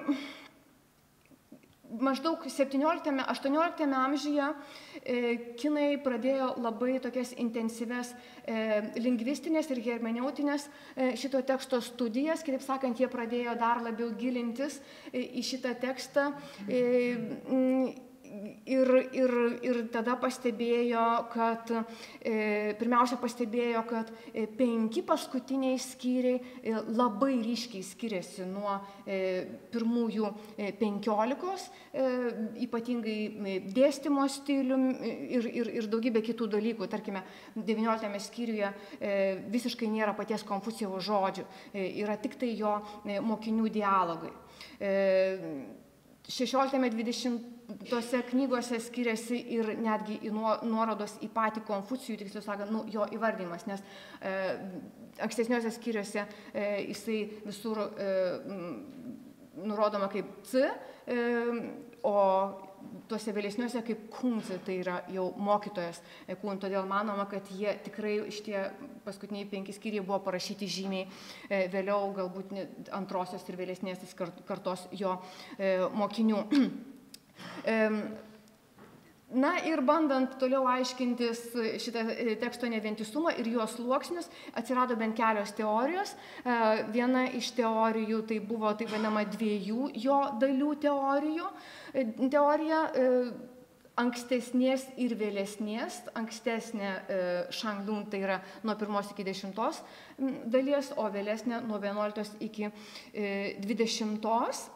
Speaker 2: maždaug septynioliktame aštuonioliktame amžiuje e, kinai pradėjo labai tokias intensyves e, lingvistinės ir hermeneutinės e, šito teksto studijas, kitaip sakant, jie pradėjo dar labiau gilintis e, į šitą tekstą. E, m, Ir, ir, ir tada pastebėjo, kad, e, pirmiausia pastebėjo, kad e, penki paskutiniai skyriai e, labai ryškiai skiriasi nuo e, pirmųjų e, penkiolikos, e, ypatingai e, dėstymo stilium ir, ir, ir daugybė kitų dalykų. Tarkime, devynioliktame skyriuje e, visiškai nėra paties Konfucijaus žodžių, e, yra tik tai jo e, mokinių dialogai. E, šešioliktame dvidešimtose knygose skiriasi ir netgi į nuorodos į patį Konfucijų, tiksliau sakant, nu, jo įvardymas, nes e, ankstesniuose skyriuose e, jisai visur e, nurodoma kaip C, e, o tuose vėlesniuose kaip Kunzi, tai yra jau mokytojas Kun, todėl manoma, kad jie tikrai šitie paskutiniai penki skyriai buvo parašyti žymiai e, vėliau, galbūt antrosios ir vėlesnės kartos jo e, mokinių. e, Na ir bandant toliau aiškintis šitą teksto nevietisumą ir jo sluoksnius, atsirado bent kelios teorijos. Viena iš teorijų tai buvo taip vadinama dviejų jo dalių teorijų. Teorija ankstesnės ir vėlesnės. Ankstesnė Shanglun tai yra nuo pirmos iki dešimtos dalies, o vėlesnė nuo vienuoliktos iki dvidešimtos.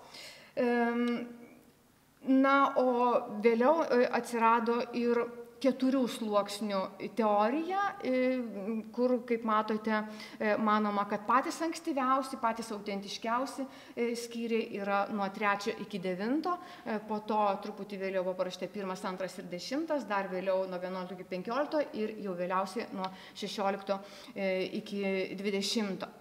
Speaker 2: Na, o vėliau atsirado ir keturių sluoksnių teorija, kur, kaip matote, manoma, kad patys ankstyviausi, patys autentiškiausi skyriai yra nuo trečio iki devinto, po to truputį vėliau buvo parašyta pirmas, antras ir dešimtas, dar vėliau nuo vienuolikto iki penkiolikto ir jau vėliausiai nuo šešiolikto iki dvidešimto.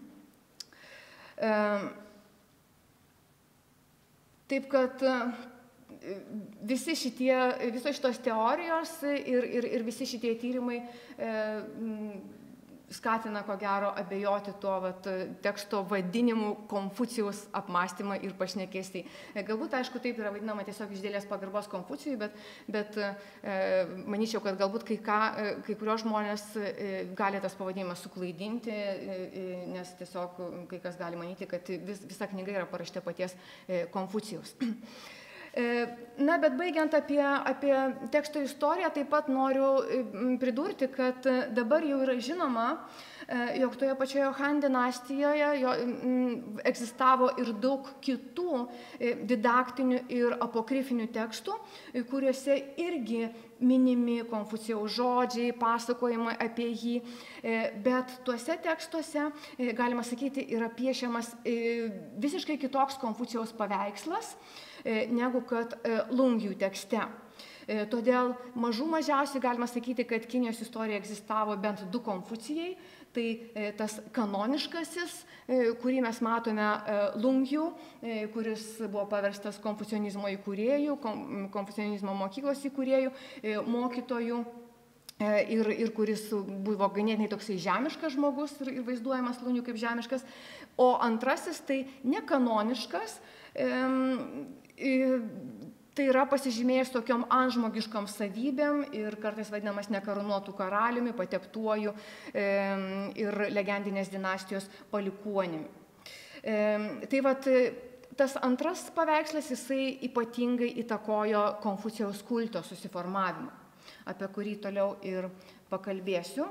Speaker 2: Taip kad visi šitie, visos šitos teorijos ir, ir, ir visi šitie tyrimai e, skatina, ko gero, abejoti tuo vat, teksto vadinimu Konfucijaus apmąstymą ir pašnekėstį. Galbūt, aišku, taip yra vadinama tiesiog iš didelės pagarbos Konfucijui, bet, bet e, manyčiau, kad galbūt kai, ką, kai kurios žmonės e, gali tas pavadinimas suklaidinti, e, nes tiesiog kai kas gali manyti, kad vis, visa knyga yra parašyta paties e, Konfucijaus. Na, bet baigiant apie, apie teksto istoriją, taip pat noriu pridurti, kad dabar jau yra žinoma, jog toje pačioje Han dinastijoje jo, m, egzistavo ir daug kitų didaktinių ir apokrifinių tekstų, kuriuose irgi minimi Konfucijaus žodžiai, pasakojimai apie jį, bet tuose tekstuose, galima sakyti, yra piešiamas visiškai kitoks Konfucijaus paveikslas, negu kad Lungių tekste. Todėl mažų mažiausiai galima sakyti, kad Kinijos istorijoje egzistavo bent du Konfucijai. Tai tas kanoniškasis, kurį mes matome Lungių, kuris buvo paverstas konfucionizmo įkūrėjų, konfucionizmo mokyklos įkūrėjų, mokytojų. Ir, ir kuris buvo ganėtinai toksai žemiškas žmogus ir, ir vaizduojamas Lungių kaip žemiškas. O antrasis tai nekanoniškas, tai yra pasižymėjęs tokiom antžmogiškom savybėm ir kartais vadinamas nekarūnuotų karaliumi, pateptuoju ir legendinės dinastijos palikuonimi. Tai vat, tas antras paveikslas, jisai ypatingai įtakojo Konfucijaus kulto susiformavimą, apie kurį toliau ir pakalbėsiu.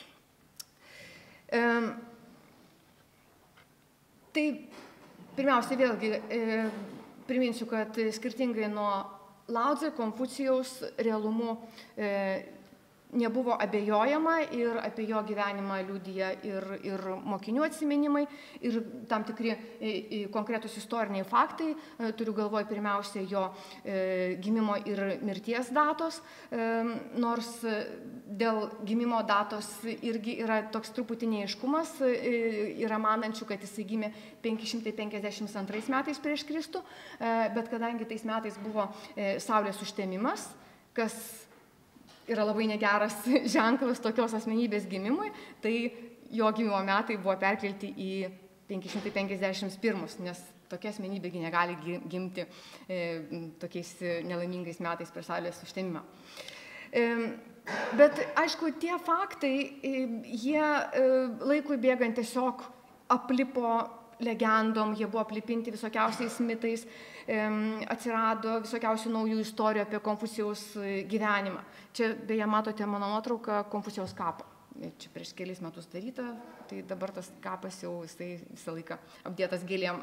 Speaker 2: Tai pirmiausia, vėlgi priminsiu, kad skirtingai nuo Lao Tse, Konfucijaus realumu nebuvo abejojama ir apie jo gyvenimą liudija ir, ir mokinių atsiminimai, ir tam tikri konkretus istoriniai faktai, turiu galvoj pirmiausia jo gimimo ir mirties datos, nors dėl gimimo datos irgi yra toks truputį neaiškumas, yra manančių, kad jisai gimė penki šimtai penkiasdešimt antrais metais prieš Kristų, bet kadangi tais metais buvo saulės užtemimas, kas yra labai negeras ženklas tokios asmenybės gimimui, tai jo gimimo metai buvo perkelti į penki šimtai penkiasdešimt pirmus, nes tokia asmenybė negali gimti e, tokiais nelaimingais metais per saulės užtemimą. E, bet, aišku, tie faktai, e, jie e, laikui bėgant tiesiog aplipo legendom, jie buvo aplipinti visokiausiais mitais, atsirado visokiausių naujų istorijų apie Konfucijaus gyvenimą. Čia beje matote mano nuotrauką Konfucijaus kapo. Čia prieš kelis metus daryta, tai dabar tas kapas jau jisai visą laiką apdėtas gėlėm.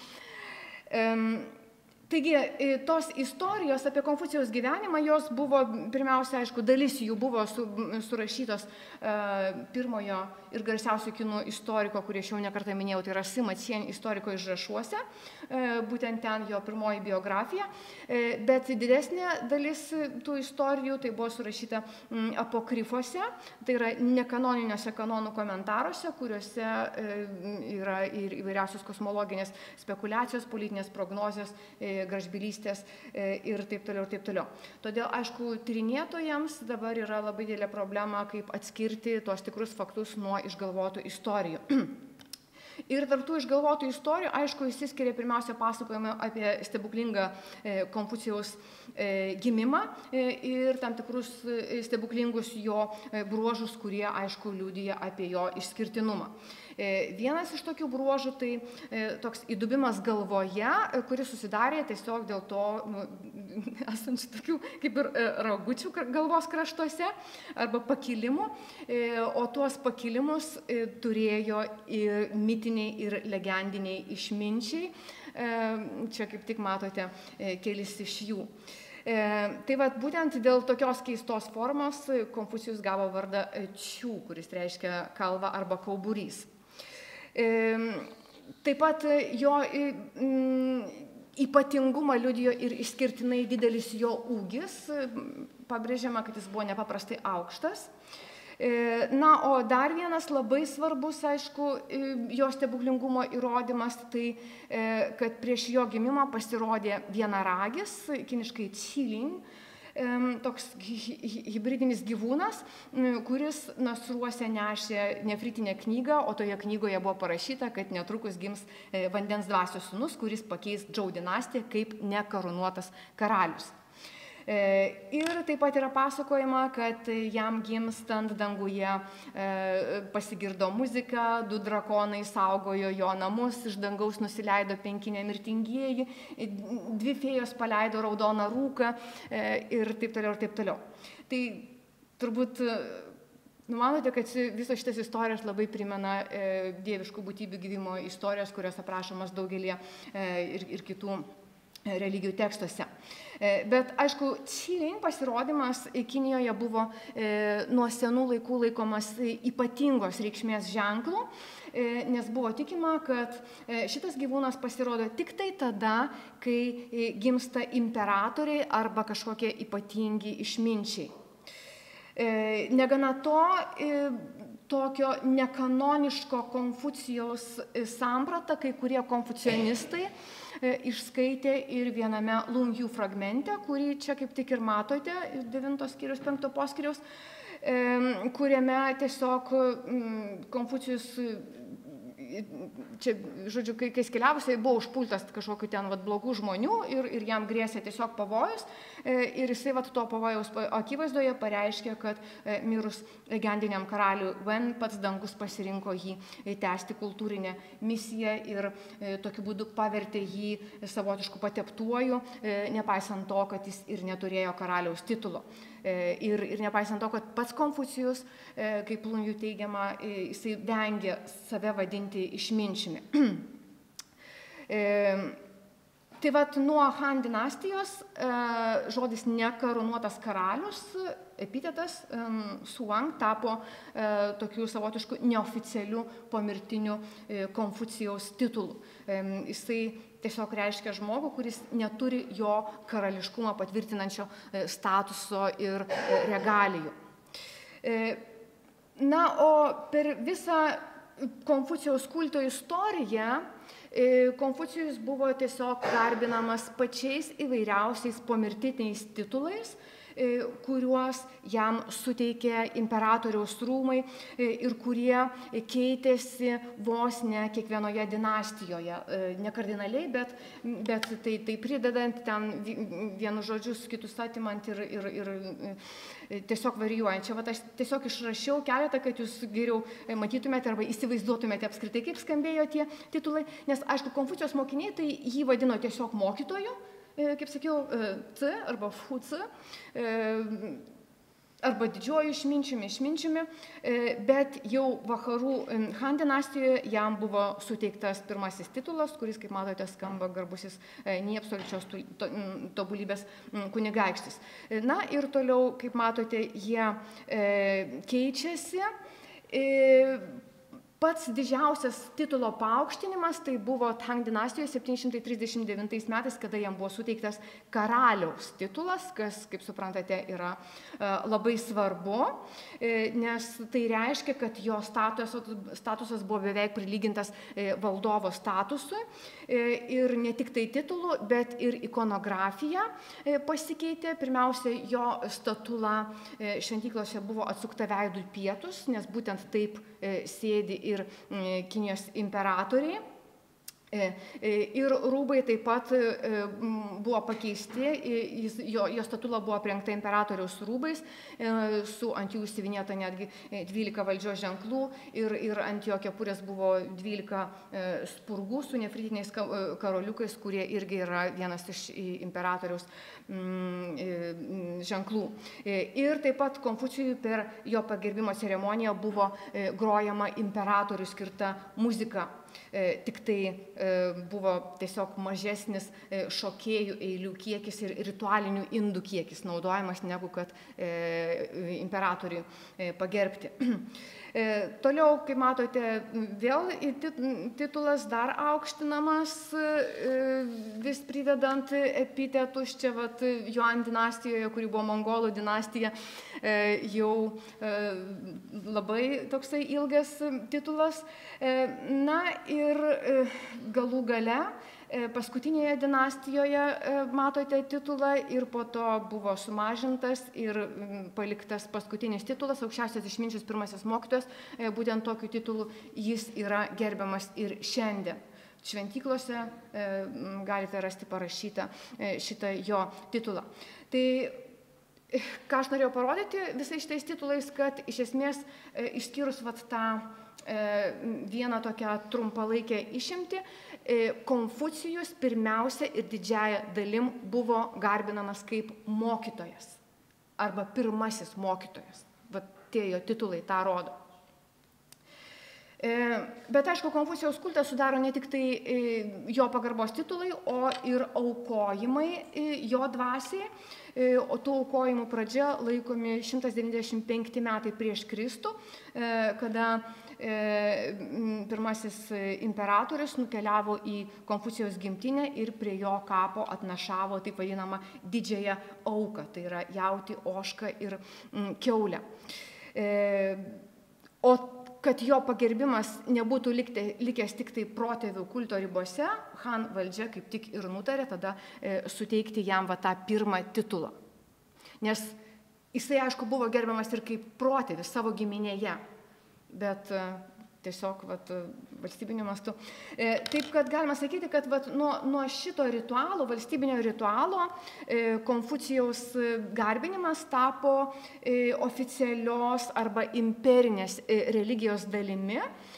Speaker 2: Taigi, tos istorijos apie Konfucijaus gyvenimą, jos buvo, pirmiausia, aišku, dalis jų buvo su, surašytos uh, pirmojo ir garsiausio kinų istoriko, kurį aš jau nekartą minėjau, tai yra Sima Qian istoriko išrašuose, uh, būtent ten jo pirmoji biografija, uh, bet didesnė dalis tų istorijų tai buvo surašyta um, apokrifuose, tai yra nekanoniniuose kanonų komentaruose, kuriuose uh, yra ir įvairiausios kosmologinės spekulacijos, politinės prognozijos, uh, gražbylystės ir taip toliau, ir taip toliau. Todėl, aišku, tyrinėtojams dabar yra labai didelė problema, kaip atskirti tuos tikrus faktus nuo išgalvotų istorijų. Ir tarp tų išgalvotų istorijų, aišku, išsiskiria pirmiausia pasakojama apie stebuklingą Konfucijaus gimimą ir tam tikrus stebuklingus jo bruožus, kurie, aišku, liudija apie jo išskirtinumą. Vienas iš tokių bruožų tai toks įdubimas galvoje, kuris susidarė tiesiog dėl to, nu, esančių tokių kaip ir ragučių galvos kraštuose arba pakilimų, o tuos pakilimus turėjo ir mitiniai ir legendiniai išminčiai. Čia kaip tik matote kelis iš jų. Tai vat, būtent dėl tokios keistos formos Konfucijus gavo vardą Čiu, kuris reiškia kalva arba kauburys. Taip pat jo ypatingumą liudijo ir išskirtinai didelis jo ūgis, pabrėžiama, kad jis buvo nepaprastai aukštas. Na, o dar vienas labai svarbus, aišku, jo stebuklingumo įrodymas, tai kad prieš jo gimimą pasirodė vienaragis, kiniškai Qiling, toks hybridinis gyvūnas, kuris nasruose nešė nefritinę knygą, o toje knygoje buvo parašyta, kad netrukus gims vandens dvasios sūnus, kuris pakeis Džou dinastiją kaip nekarūnuotas karalius. Ir taip pat yra pasakojama, kad jam gimstant danguje pasigirdo muzika, du drakonai saugojo jo namus, iš dangaus nusileido penki nemirtingieji, dvi fėjos paleido raudoną rūką ir taip toliau, ir taip toliau. Tai turbūt numanote, kad visos šitas istorijos labai primena dieviškų būtybių gyvimo istorijos, kurios aprašomas daugelį ir, ir kitų religijų tekstuose. Bet, aišku, Qiling pasirodymas Kinijoje buvo e, nuo senų laikų laikomas ypatingos reikšmės ženklų, e, nes buvo tikima, kad e, šitas gyvūnas pasirodo tik tai tada, kai e, gimsta imperatoriai arba kažkokie ypatingi išminčiai. E, negana to, e, tokio nekanoniško Konfucijaus sampratą kai kurie konfucianistai išskaitė ir viename Lungių fragmente, kurį čia kaip tik ir matote, devintos skyrius, penkto poskyriaus, kuriame tiesiog Konfucijus čia, žodžiu, kai, kai keliavusiai buvo užpultas kažkokiu ten vat, blogų žmonių ir, ir jam grėsė tiesiog pavojus ir jisai vat, to pavojaus akivaizdoje pareiškė, kad mirus legendiniam karaliui Wen pats dangus pasirinko jį tęsti kultūrinę misiją ir tokiu būdu pavertė jį savotišku pateptuoju, nepaisant to, kad jis ir neturėjo karaliaus titulo. Ir, ir nepaisant to, kad pats Konfucijus, kaip Lunjų teigiama, jisai vengė save vadinti išminčiumi. Tai vat nuo Han dinastijos žodis nekarūnuotas karalius, epitetas Suang tapo tokiu savotišku neoficialiu pomirtiniu Konfucijaus titulu. Jisai tiesiog reiškia žmogų, kuris neturi jo karališkumą patvirtinančio statuso ir regalijų. Na, o per visą Konfucijaus kulto istoriją Konfucijus buvo tiesiog garbinamas pačiais įvairiausiais pomirtiniais titulais, kuriuos jam suteikė imperatoriaus rūmai ir kurie keitėsi vos ne kiekvienoje dinastijoje. Ne kardinaliai, bet, bet tai, tai pridedant ten vienus žodžius, kitus atimant ir, ir, ir tiesiog varijuojant. Čia vat, aš tiesiog išrašiau keletą, kad jūs geriau matytumėte arba įsivaizduotumėte apskritai, kaip skambėjo tie titulai. Nes, aišku, Konfucijos mokiniai tai jį vadino tiesiog mokytoju, kaip sakiau, C arba Fu C, arba didžiuoju išminčiumi, išminčiumi, bet jau vakarų Han dinastijoje jam buvo suteiktas pirmasis titulas, kuris, kaip matote, skamba garbusis neabsoliučios tobulybės kunigaikštis. Na ir toliau, kaip matote, jie keičiasi. Pats didžiausias titulo paaukštinimas tai buvo Tang dinastijoje septyni šimtai trisdešimt devintais metais, kada jam buvo suteiktas karaliaus titulas, kas, kaip suprantate, yra labai svarbu, nes tai reiškia, kad jo statusas, statusas buvo beveik prilygintas valdovo statusui ir ne tik tai titulų, bet ir ikonografija pasikeitė. Pirmiausia, jo statula šventyklose buvo atsukta veidu į pietus, nes būtent taip sėdi ir Kinijos imperatoriai. Ir rūbai taip pat buvo pakeisti, jo, jo statula buvo aprengta imperatoriaus rūbais, su ant jų įsiuvinėta netgi dvylika valdžios ženklų ir, ir ant jo kepurės buvo dvylika spurgų su nefritiniais karoliukais, kurie irgi yra vienas iš imperatoriaus ženklų. Ir taip pat Konfucijui per jo pagerbimo ceremoniją buvo grojama imperatoriui skirta muzika. Tik tai buvo tiesiog mažesnis šokėjų eilių kiekis ir ritualinių indų kiekis naudojamas negu kad imperatoriui pagerbti. Toliau, kaip matote, vėl titulas dar aukštinamas, vis pridedant epitetus. Čia vat, Yuan dinastijoje, kuri buvo Mongolų dinastija, jau labai toksai ilgas titulas. Na ir galų gale paskutinėje dinastijoje matote titulą ir po to buvo sumažintas ir paliktas paskutinis titulas, aukščiausias išminčius pirmasis mokytojas, būtent tokiu titulu jis yra gerbiamas ir šiandien. Šventyklose galite rasti parašytą šitą jo titulą. Tai ką aš norėjau parodyti visais šitais titulais, kad iš esmės išskyrus vat tą vieną tokią trumpalaikę išimtį, Konfucijus pirmiausia ir didžiaja dalim buvo garbinamas kaip mokytojas arba pirmasis mokytojas. Vat tie jo titulai tą rodo. Bet aišku, Konfucijaus kultą sudaro ne tik tai jo pagarbos titulai, o ir aukojimai jo dvasiai. O tų aukojimų pradžia laikomi šimtas devyniasdešimt penkti metai prieš Kristų, kada pirmasis imperatorius nukeliavo į Konfucijaus gimtinę ir prie jo kapo atnašavo taip vadinamą didžiąją auką, tai yra jautį, ožką ir kiaulę. O kad jo pagerbimas nebūtų likęs tik tai protėvių kulto ribose, Han valdžia kaip tik ir nutarė tada suteikti jam va tą pirmą titulą. Nes jisai, aišku, buvo gerbiamas ir kaip protėvis savo giminėje, bet tiesiog vat, valstybiniu mastu. Taip, kad galima sakyti, kad vat, nuo, nuo šito ritualo, valstybinio ritualo, Konfucijaus garbinimas tapo oficialios arba imperinės religijos dalimi.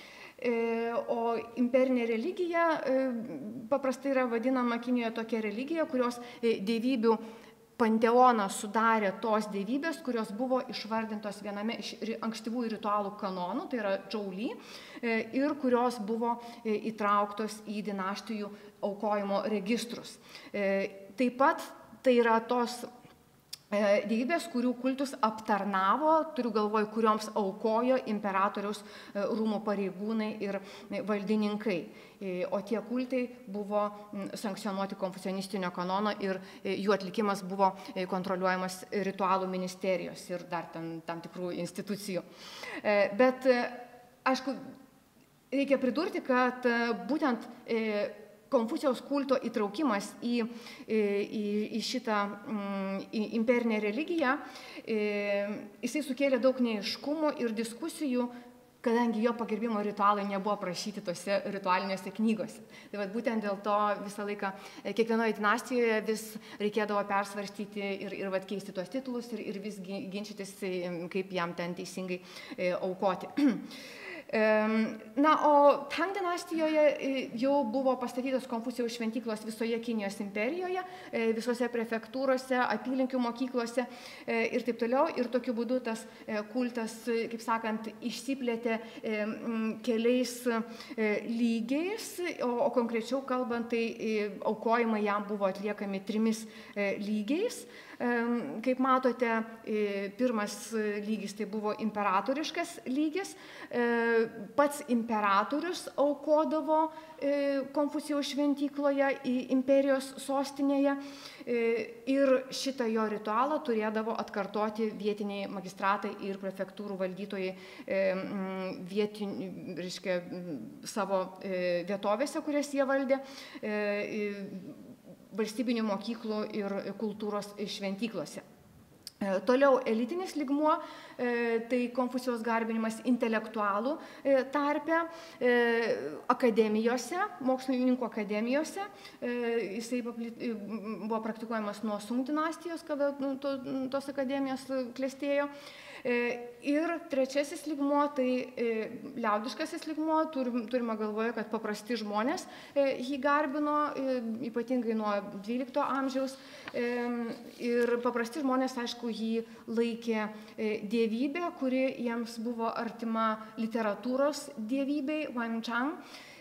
Speaker 2: O imperinė religija paprastai yra vadinama Kinijoje tokia religija, kurios dievybių panteoną sudarė tos dievybės, kurios buvo išvardintos viename iš ankstyvųjų ritualų kanonų, tai yra Zhou-Li, ir kurios buvo įtrauktos į dinastijų aukojimo registrus. Taip pat tai yra tos dievybės, kurių kultus aptarnavo, turiu galvoj, kurioms aukojo imperatoriaus rūmų pareigūnai ir valdininkai. O tie kultai buvo sankcionuoti konfucianistinio kanono ir jų atlikimas buvo kontroliuojamas ritualų ministerijos ir dar ten, tam tikrų institucijų. Bet, aišku, reikia pridurti, kad būtent Konfucijaus kulto įtraukimas į, į, į šitą į imperinę religiją, jisai sukėlė daug neaiškumų ir diskusijų, kadangi jo pagerbimo ritualai nebuvo aprašyti tose ritualinėse knygose. Tai vat, būtent dėl to visą laiką kiekvienoje dinastijoje vis reikėdavo persvarstyti ir, ir vat, keisti tuos titulus ir, ir vis ginčytis, kaip jam ten teisingai aukoti. Na, o Tang dinastijoje jau buvo pastatytos Konfucijaus šventyklos visoje Kinijos imperijoje, visose prefektūrose, apylinkių mokyklose ir taip toliau. Ir tokiu būdu tas kultas, kaip sakant, išsiplėtė keliais lygiais, o, o konkrečiau kalbant, tai aukojimai jam buvo atliekami trimis lygiais. Kaip matote, pirmas lygis tai buvo imperatoriškas lygis. Pats imperatorius aukodavo Konfucijaus šventykloje imperijos sostinėje ir šitą jo ritualą turėdavo atkartoti vietiniai magistratai ir prefektūrų valdytojai vietinių, reiškia, savo vietovėse, kurias jie valdė, valstybinių mokyklų ir kultūros šventyklose. Toliau elitinis lygmuo, tai Konfucijaus garbinimas intelektualų tarpe, akademijose, mokslininkų akademijose. Jisai buvo praktikuojamas nuo Sung dinastijos, kada tos akademijos klestėjo. Ir trečiasis lygmuo, tai liaudiškasis lygmuo, turime galvoje, kad paprasti žmonės jį garbino, ypatingai nuo dvylikto amžiaus. Ir paprasti žmonės, aišku, jį laikė dievybė, kuri jiems buvo artima literatūros dievybei, Wanchang.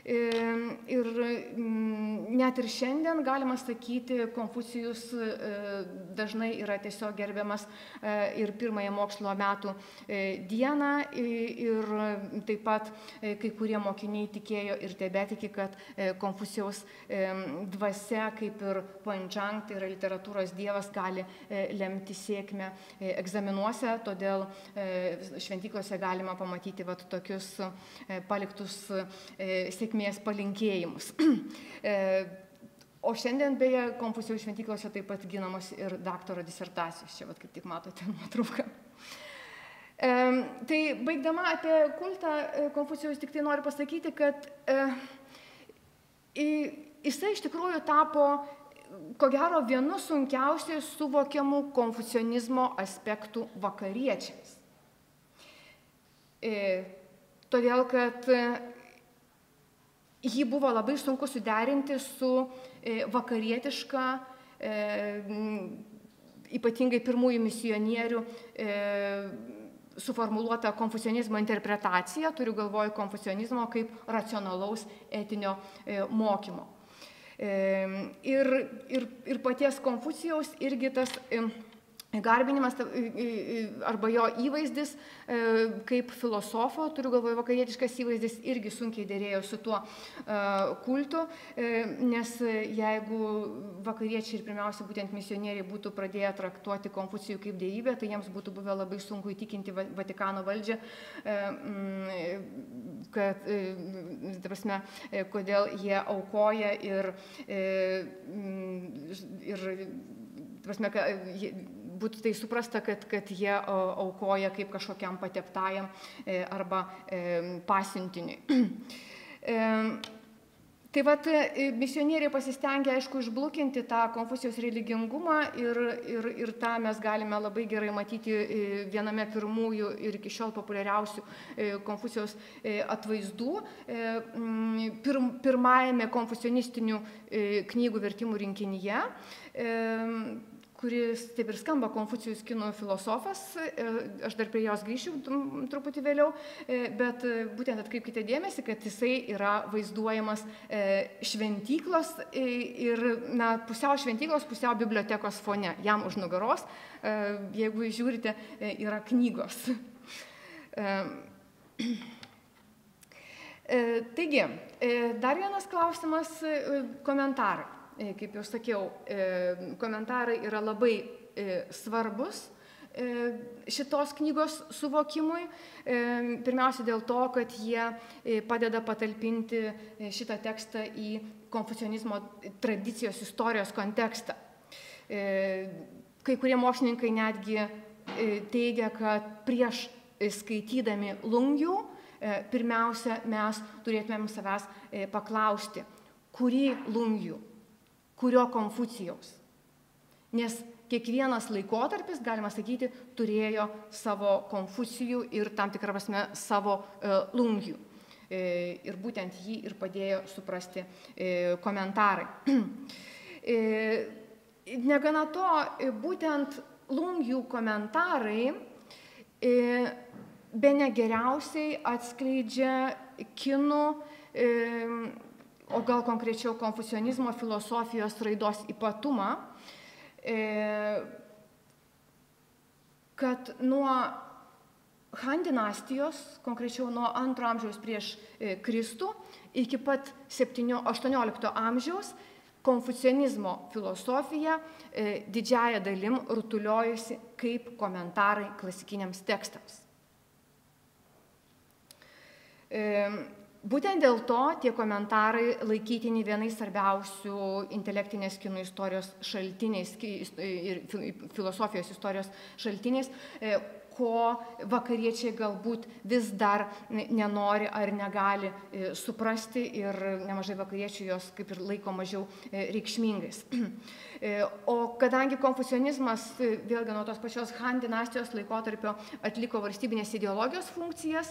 Speaker 2: Ir net ir šiandien, galima sakyti, Konfucijus dažnai yra tiesiog gerbiamas ir pirmąją mokslo metų dieną. Ir taip pat kai kurie mokiniai tikėjo ir tebetiki, kad Konfucijaus dvasia, kaip ir Wanchang, tai yra literatūros dievas, gali lemti sėkmę egzaminuose. Todėl šventyklose galima pamatyti vat, tokius paliktus sėkmės palinkėjimus. O šiandien, beje, Konfucijaus šventyklose taip pat ginamos ir daktaro disertacijos. Čia, vat, kaip tik matote nuotrauką. Tai baigdama apie kultą Konfucijaus, tik tai noriu pasakyti, kad jisai iš tikrųjų tapo, ko gero, vienu sunkiausiai suvokiamų konfucionizmo aspektų vakariečiams. Todėl, kad jį buvo labai sunku suderinti su vakarietiška, ypatingai pirmųjų misionierių suformuluota konfucionizmo interpretacija, turiu galvoje konfucionizmo kaip racionalaus etinio mokymo. Ir, ir, ir paties Konfucijaus irgi tas garbinimas arba jo įvaizdis kaip filosofo, turiu galvoje vakarietiškas įvaizdis, irgi sunkiai dėrėjo su tuo kultu, nes jeigu vakariečiai ir pirmiausia būtent misionieriai būtų pradėję traktuoti Konfucijų kaip dievybę, tai jiems būtų buvę labai sunku įtikinti Vatikano valdžią, kad, ta prasme, kodėl jie aukoja ir, ir prasme, būtų tai suprasta, kad, kad jie aukoja kaip kažkokiam pateptajam arba pasiuntiniui. Tai vat, misionieriai pasistengė, aišku, išblukinti tą Konfucijaus religingumą ir, ir, ir tą mes galime labai gerai matyti viename pirmųjų ir iki šiol populiariausių Konfucijaus atvaizdų, pirm, pirmajame konfucionistinių knygų vertimų rinkinyje, kuris taip ir skamba Konfucijus kinų filosofas, aš dar prie jos grįšiu truputį vėliau, bet būtent atkreipkite dėmesį, kad jisai yra vaizduojamas šventyklos ir na, pusiau šventyklos, pusiau bibliotekos fone. Jam už nugaros, jeigu žiūrite, yra knygos. Taigi, dar vienas klausimas - komentarai. Kaip jau sakiau, komentarai yra labai svarbus šitos knygos suvokimui. Pirmiausia dėl to, kad jie padeda patalpinti šitą tekstą į konfucionizmo tradicijos istorijos kontekstą. Kai kurie mokslininkai netgi teigia, kad prieš skaitydami Lungių, pirmiausia, mes turėtumėm savęs paklausti, kurį Lungių, kurio Konfucijaus. Nes kiekvienas laikotarpis, galima sakyti, turėjo savo Konfucijų ir tam tikrą prasme savo Lungių. Ir būtent jį ir padėjo suprasti komentarai. Negana to, būtent Lungių komentarai bene geriausiai atskleidžia kinų, o gal konkrečiau konfucionizmo filosofijos raidos ypatumą, kad nuo Han dinastijos, konkrečiau nuo antro amžiaus prieš Kristų, iki pat aštuoniolikto amžiaus konfucionizmo filosofija didžiąja dalim rutuliojasi kaip komentarai klasikiniams tekstams. Būtent dėl to tie komentarai laikytini vienais svarbiausių intelektinės kinų istorijos šaltiniais ir filosofijos istorijos šaltiniais, ko vakariečiai galbūt vis dar nenori ar negali suprasti ir nemažai vakariečių jos kaip ir laiko mažiau reikšmingais. O kadangi konfucionizmas, vėlgi nuo tos pačios Han dinastijos laikotarpio, atliko valstybinės ideologijos funkcijas,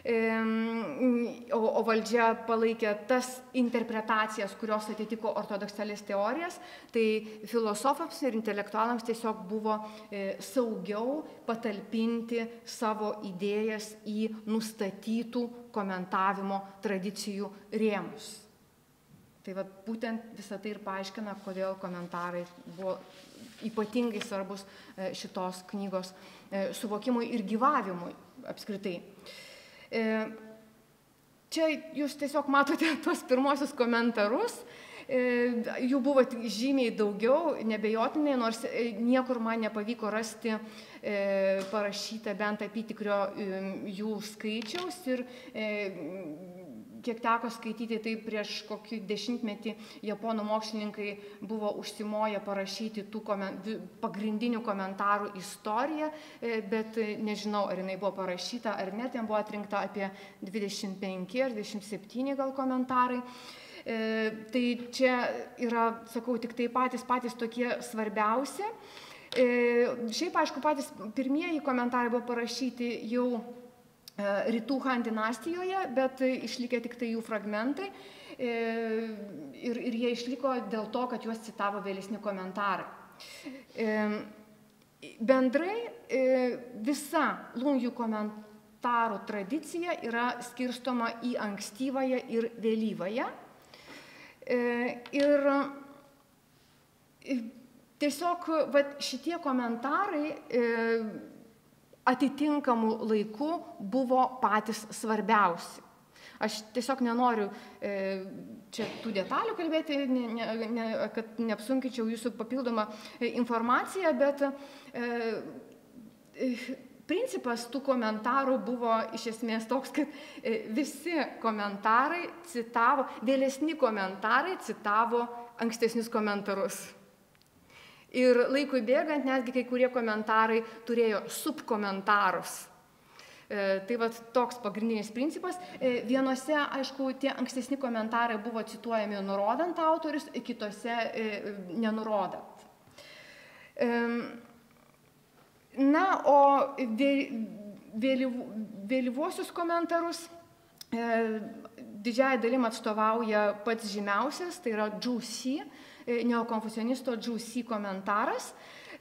Speaker 2: o valdžia palaikė tas interpretacijas, kurios atitiko ortodoksales teorijas, tai filosofams ir intelektualams tiesiog buvo saugiau patalpinti savo idėjas į nustatytų komentavimo tradicijų rėmus. Tai va, būtent visą tai ir paaiškina, kodėl komentarai buvo ypatingai svarbus šitos knygos suvokimui ir gyvavimui apskritai. Čia jūs tiesiog matote tuos pirmosius komentarus, jų buvo žymiai daugiau, nebejotinai, nors niekur man nepavyko rasti parašyta bent apytikrio jų skaičiaus ir kiek teko skaityti, tai prieš kokį dešimtmetį japonų mokslininkai buvo užsimoję parašyti tų pagrindinių komentarų istoriją, bet nežinau, ar jinai buvo parašyta ar ne, ten buvo atrinkta apie dvidešimt penki ar dvidešimt septyni gal komentarai. Tai čia yra, sakau, tik tai patys patys tokie svarbiausi. Šiaip, aišku, patys pirmieji komentarai buvo parašyti jau Rytų Han dinastijoje, bet išlikė tik tai jų fragmentai ir, ir jie išliko dėl to, kad juos citavo vėlesni komentarai. Bendrai visa Lungių komentarų tradicija yra skirstoma į ankstyvąją ir vėlyvąją. Ir tiesiog vat, šitie komentarai atitinkamų laikų buvo patys svarbiausi. Aš tiesiog nenoriu e, čia tų detalių kalbėti, ne, ne, kad neapsunkyčiau jūsų papildomą informaciją, bet e, principas tų komentarų buvo iš esmės toks, kad e, visi komentarai citavo, vėlesni komentarai citavo ankstesnius komentarus. Ir laikui bėgant netgi kai kurie komentarai turėjo subkomentarus. Tai vat toks pagrindinis principas. Vienose, aišku, tie ankstesni komentarai buvo cituojami nurodant autorius, kitose nenurodant. Na, o vėlyvuosius komentarus didžiąją dalim atstovauja pats žymiausias, tai yra Zhu Xi, neokonfucionisto Zhu Xi komentaras.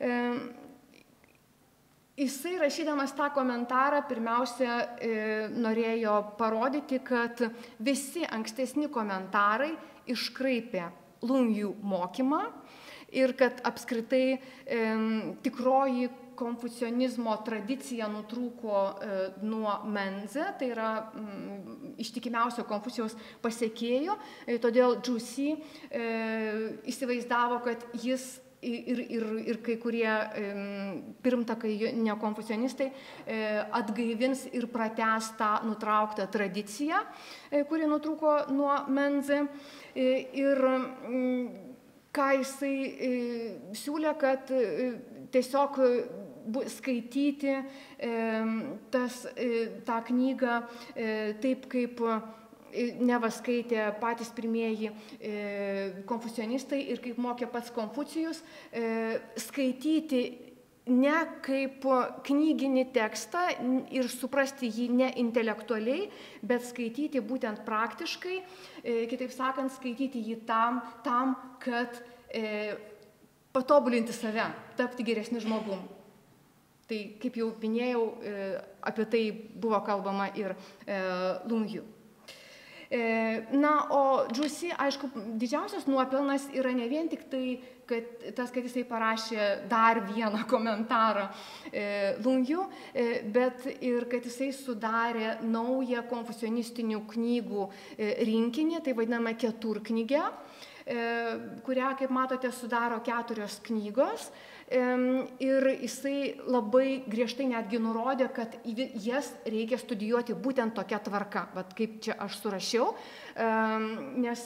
Speaker 2: Jisai rašydamas tą komentarą pirmiausia norėjo parodyti, kad visi ankstesni komentarai iškraipė Lungių mokymą ir kad apskritai tikroji konfucionizmo tradicija nutrūko nuo Menze, tai yra ištikimiausio Konfucijaus pasekėjo, todėl Zhu Xi įsivaizdavo, kad jis Ir, ir, ir kai kurie pirmtakai nekonfucionistai atgaivins ir pratęs tą nutrauktą tradiciją, kuri nutrūko nuo Menze. Ir ką jisai siūlė, kad tiesiog skaityti tas, tą knygą taip, kaip neva skaitė patys pirmieji konfucionistai ir kaip mokė pats Konfucijus, skaityti ne kaip knyginį tekstą ir suprasti jį ne intelektualiai, bet skaityti būtent praktiškai, kitaip sakant, skaityti jį tam, tam kad patobulinti save, tapti geresniu žmogum. Tai, kaip jau minėjau, apie tai buvo kalbama ir Lungių. Na, o Zhu Xi, aišku, didžiausias nuopelnas yra ne vien tik tai, kad tas, kad jisai parašė dar vieną komentarą Lungių, bet ir kad jisai sudarė naują konfucionistinių knygų rinkinį, tai vadinama keturknygė, kurią, kaip matote, sudaro keturios knygos. Ir jisai labai griežtai netgi nurodė, kad jas reikia studijuoti būtent tokia tvarka, vat kaip čia aš surašiau, nes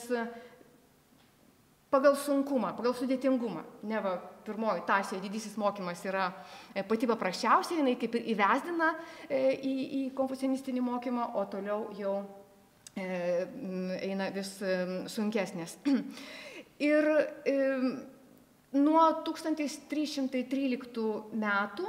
Speaker 2: pagal sunkumą, pagal sudėtingumą, ne va, pirmoji tasė didysis mokymas yra pati paprasčiausia, jinai kaip ir įvesdina į, į konfucionistinį mokymą, o toliau jau eina vis sunkesnės. Ir nuo tūkstantis trys šimtai tryliktų metų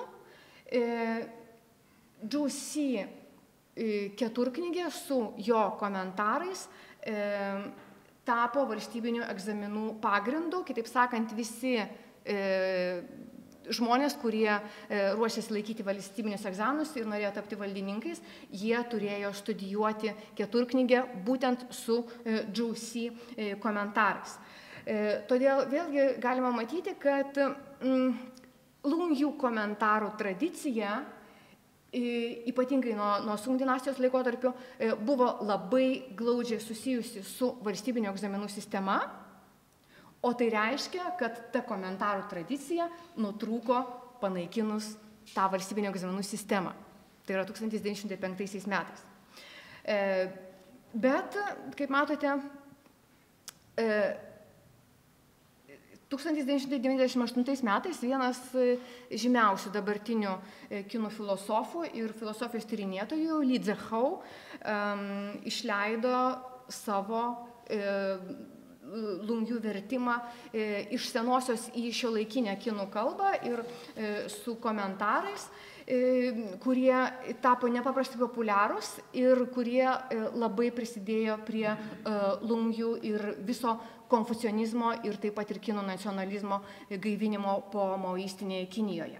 Speaker 2: Zhu Xi keturknygė su jo komentarais tapo valstybinių egzaminų pagrindu, kitaip sakant, visi žmonės, kurie ruošėsi laikyti valstybinius egzaminus ir norėjo tapti valdininkais, jie turėjo studijuoti keturknygę būtent su Zhu Xi komentarais. Todėl vėlgi galima matyti, kad Lungių komentarų tradicija, ypatingai nuo, nuo Sung dinastijos laikotarpio, buvo labai glaudžiai susijusi su valstybinio egzaminų sistema, o tai reiškia, kad ta komentarų tradicija nutrūko panaikinus tą valstybinio egzaminų sistemą. Tai yra tūkstantis devyni šimtai penktaisiais metais. Bet, kaip matote, tūkstantis devyni šimtai devyniasdešimt aštuntais metais vienas žymiausių dabartinių kinų filosofų ir filosofijos tyrinėtojų, Li Zehou, išleido savo Lungių vertimą iš senosios į šiuolaikinę kinų kalbą ir su komentarais, kurie tapo nepaprastai populiarūs ir kurie labai prisidėjo prie Lungių ir viso konfucionizmo ir taip pat ir kinų nacionalizmo gaivinimo po maoistinėje Kinijoje.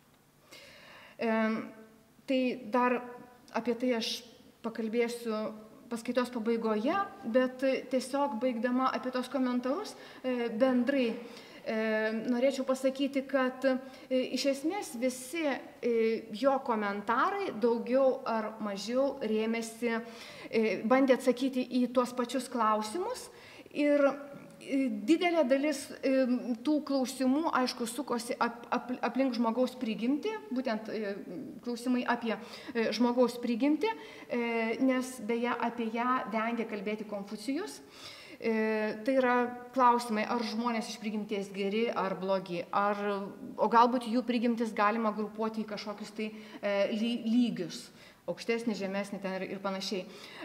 Speaker 2: Tai dar apie tai aš pakalbėsiu paskaitos pabaigoje, bet tiesiog baigdama apie tos komentarus bendrai norėčiau pasakyti, kad iš esmės visi jo komentarai daugiau ar mažiau rėmėsi, bandė atsakyti į tuos pačius klausimus ir didelė dalis tų klausimų, aišku, sukosi ap, ap, aplink žmogaus prigimtį, būtent klausimai apie žmogaus prigimtį, nes beje apie ją vengia kalbėti Konfucijus. Tai yra klausimai, ar žmonės iš prigimties geri ar blogi, ar, o galbūt jų prigimtis galima grupuoti į kažkokius tai lygius, aukštesnį, žemesnį ten ir, ir panašiai.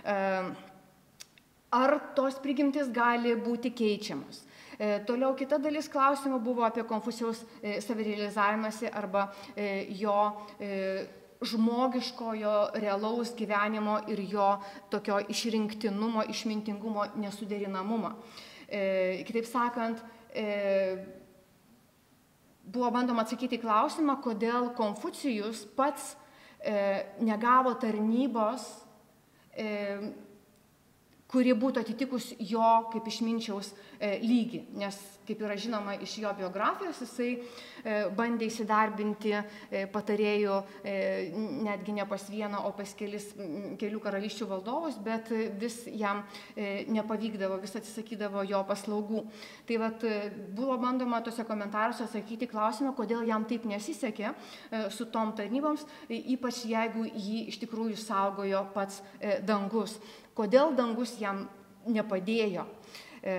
Speaker 2: Ar tos prigimtis gali būti keičiamas? Toliau kita dalis klausimų buvo apie Konfucijaus savirealizavimąsi arba jo žmogiškojo realaus gyvenimo ir jo tokio išrinktinumo, išmintingumo nesuderinamumą. E, kitaip sakant, e, buvo bandoma atsakyti į klausimą, kodėl Konfucijus pats e, negavo tarnybos, e, kuri būtų atitikus jo kaip išminčiaus e, lygį. Nes, kaip yra žinoma iš jo biografijos, jisai e, bandė įsidarbinti e, patarėjų e, netgi ne pas vieną, o pas kelis, kelių karalysčių valdovus, bet vis jam e, nepavykdavo, vis atsisakydavo jo paslaugų. Tai vat, buvo bandoma tose komentaruose atsakyti klausimą, kodėl jam taip nesisekė e, su tom tarnyboms, e, ypač jeigu jį iš tikrųjų saugojo pats e, dangus. Kodėl dangus jam nepadėjo, e,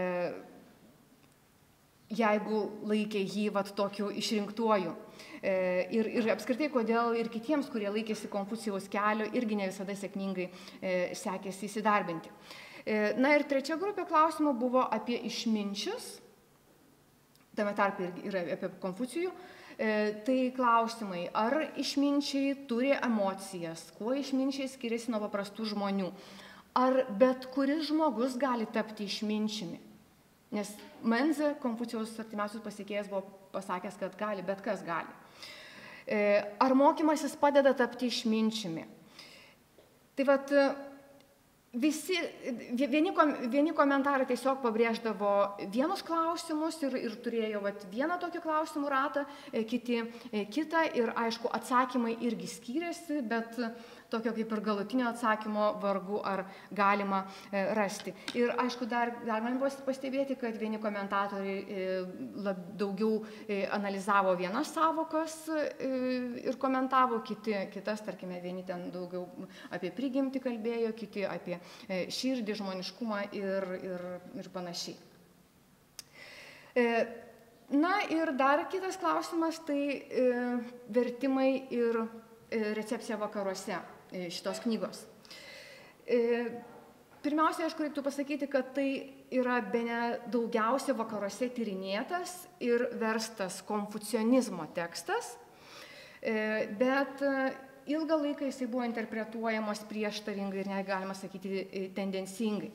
Speaker 2: jeigu laikė jį vat, tokiu išrinktuoju. E, ir, ir apskritai, kodėl ir kitiems, kurie laikėsi Konfucijaus kelio, irgi ne visada sėkmingai e, sekėsi įsidarbinti. E, na ir trečia grupė klausimų buvo apie išminčius, tame tarpe ir apie Konfucijų. E, tai klausimai, ar išminčiai turi emocijas, kuo išminčiai skiriasi nuo paprastų žmonių. Ar bet kuris žmogus gali tapti išminčiumi? Nes Menze, Konfucijaus artimiausias pasekėjas, buvo pasakęs, kad gali, bet kas gali. Ar mokymasis padeda tapti išminčiumi? Tai vat, visi, vieni, vieni komentarai tiesiog pabrėždavo vienus klausimus ir, ir turėjo vat, vieną tokį klausimų ratą, kiti kitą ir aišku atsakymai irgi skyrėsi, bet tokio kaip ir galutinio atsakymo vargu ar galima e, rasti. Ir aišku, dar, dar man buvo pastebėti, kad vieni komentatoriai e, lab, daugiau e, analizavo vienas savokas e, ir komentavo, kiti, kitas, tarkime, vieni ten daugiau apie prigimtį kalbėjo, kiti apie e, širdį, žmoniškumą ir, ir, ir panašiai. E, na ir dar kitas klausimas, tai e, vertimai ir e, recepcija vakaruose šitos knygos. Pirmiausia, aišku, reiktų pasakyti, kad tai yra bene daugiausia vakaruose tyrinėtas ir verstas konfucionizmo tekstas, bet ilgą laiką jisai buvo interpretuojamas prieštaringai ir negalima sakyti tendencingai.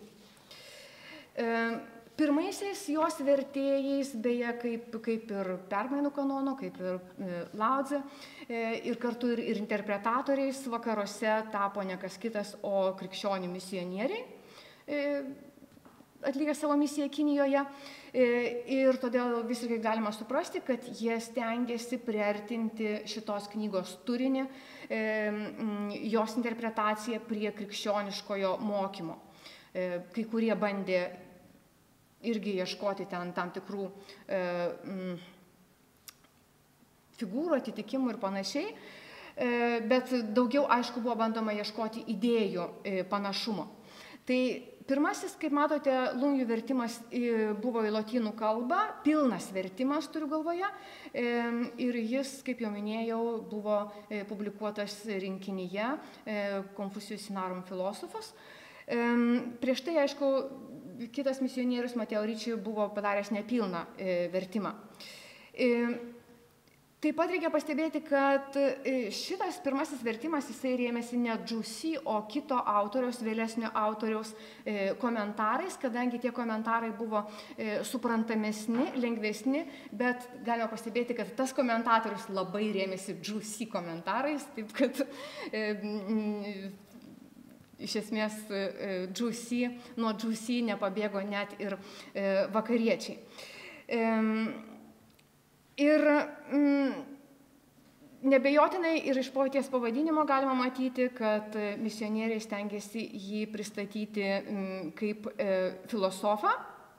Speaker 2: Pirmaisiais jos vertėjais, beje, kaip, kaip ir permainų kanono, kaip ir e, Lao-Tze, e, ir kartu ir, ir interpretatoriais vakaruose tapo ne kas kitas, o krikščionių misionieriai, e, atlikę savo misiją Kinijoje. E, ir todėl visiškai galima suprasti, kad jie stengiasi priartinti šitos knygos turinį, e, jos interpretaciją prie krikščioniškojo mokymo. E, kai kurie bandė irgi ieškoti ten tam tikrų e, m, figūrų, atitikimų ir panašiai, e, bet daugiau, aišku, buvo bandoma ieškoti idėjų e, panašumo. Tai pirmasis, kaip matote, Lunjų vertimas e, buvo į lotynų kalbą, pilnas vertimas turiu galvoje, e, ir jis, kaip jau minėjau, buvo e, publikuotas rinkinyje e, Confucius Sinarum Philosophos. E, prieš tai, aišku, kitas misionierius Mateo Ricci buvo padaręs nepilną e, vertimą. E, taip pat reikia pastebėti, kad e, šitas pirmasis vertimas jisai rėmėsi ne Zhuxi, o kito autoriaus, vėlesnio autoriaus e, komentarais, kadangi tie komentarai buvo e, suprantamesni, lengvesni, bet galima pastebėti, kad tas komentatorius labai rėmėsi Zhuxi komentarais, taip kad e, m, iš esmės Zhuxi, nuo Zhuxi nepabėgo net ir vakariečiai. Ir nebejotinai ir iš paties pavadinimo galima matyti, kad misionieriai stengiasi jį pristatyti kaip filosofą,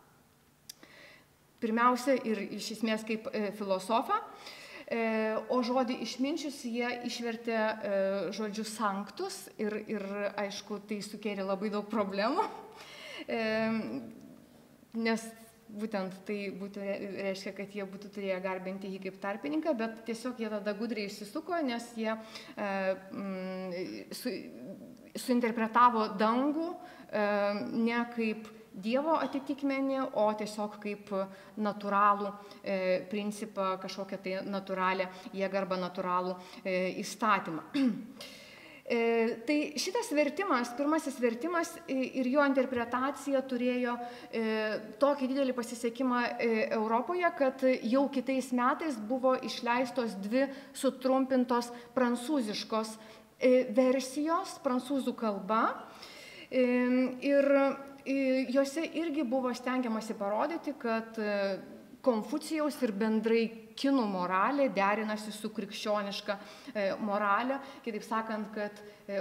Speaker 2: pirmiausia ir iš esmės kaip filosofą, o žodį išminčius jie išvertė žodžiu sanctus ir, ir aišku, tai sukėlė labai daug problemų. nes būtent tai būtų, reiškia, kad jie būtų turėję garbinti jį kaip tarpininką, bet tiesiog jie tada gudriai išsisuko, nes jie e, m, su, suinterpretavo dangų e, ne kaip Dievo atitikmenį, o tiesiog kaip natūralų e, principą, kažkokią tai natūralią jėgą arba natūralų e, įstatymą. E, tai šitas vertimas, pirmasis vertimas ir jo interpretacija turėjo e, tokį didelį pasisekimą e, Europoje, kad jau kitais metais buvo išleistos dvi sutrumpintos prancūziškos e, versijos, prancūzų kalba. E, ir Jose irgi buvo stengiamasi parodyti, kad Konfucijaus ir bendrai kinų moralė derinasi su krikščioniška moralė, kitaip sakant, kad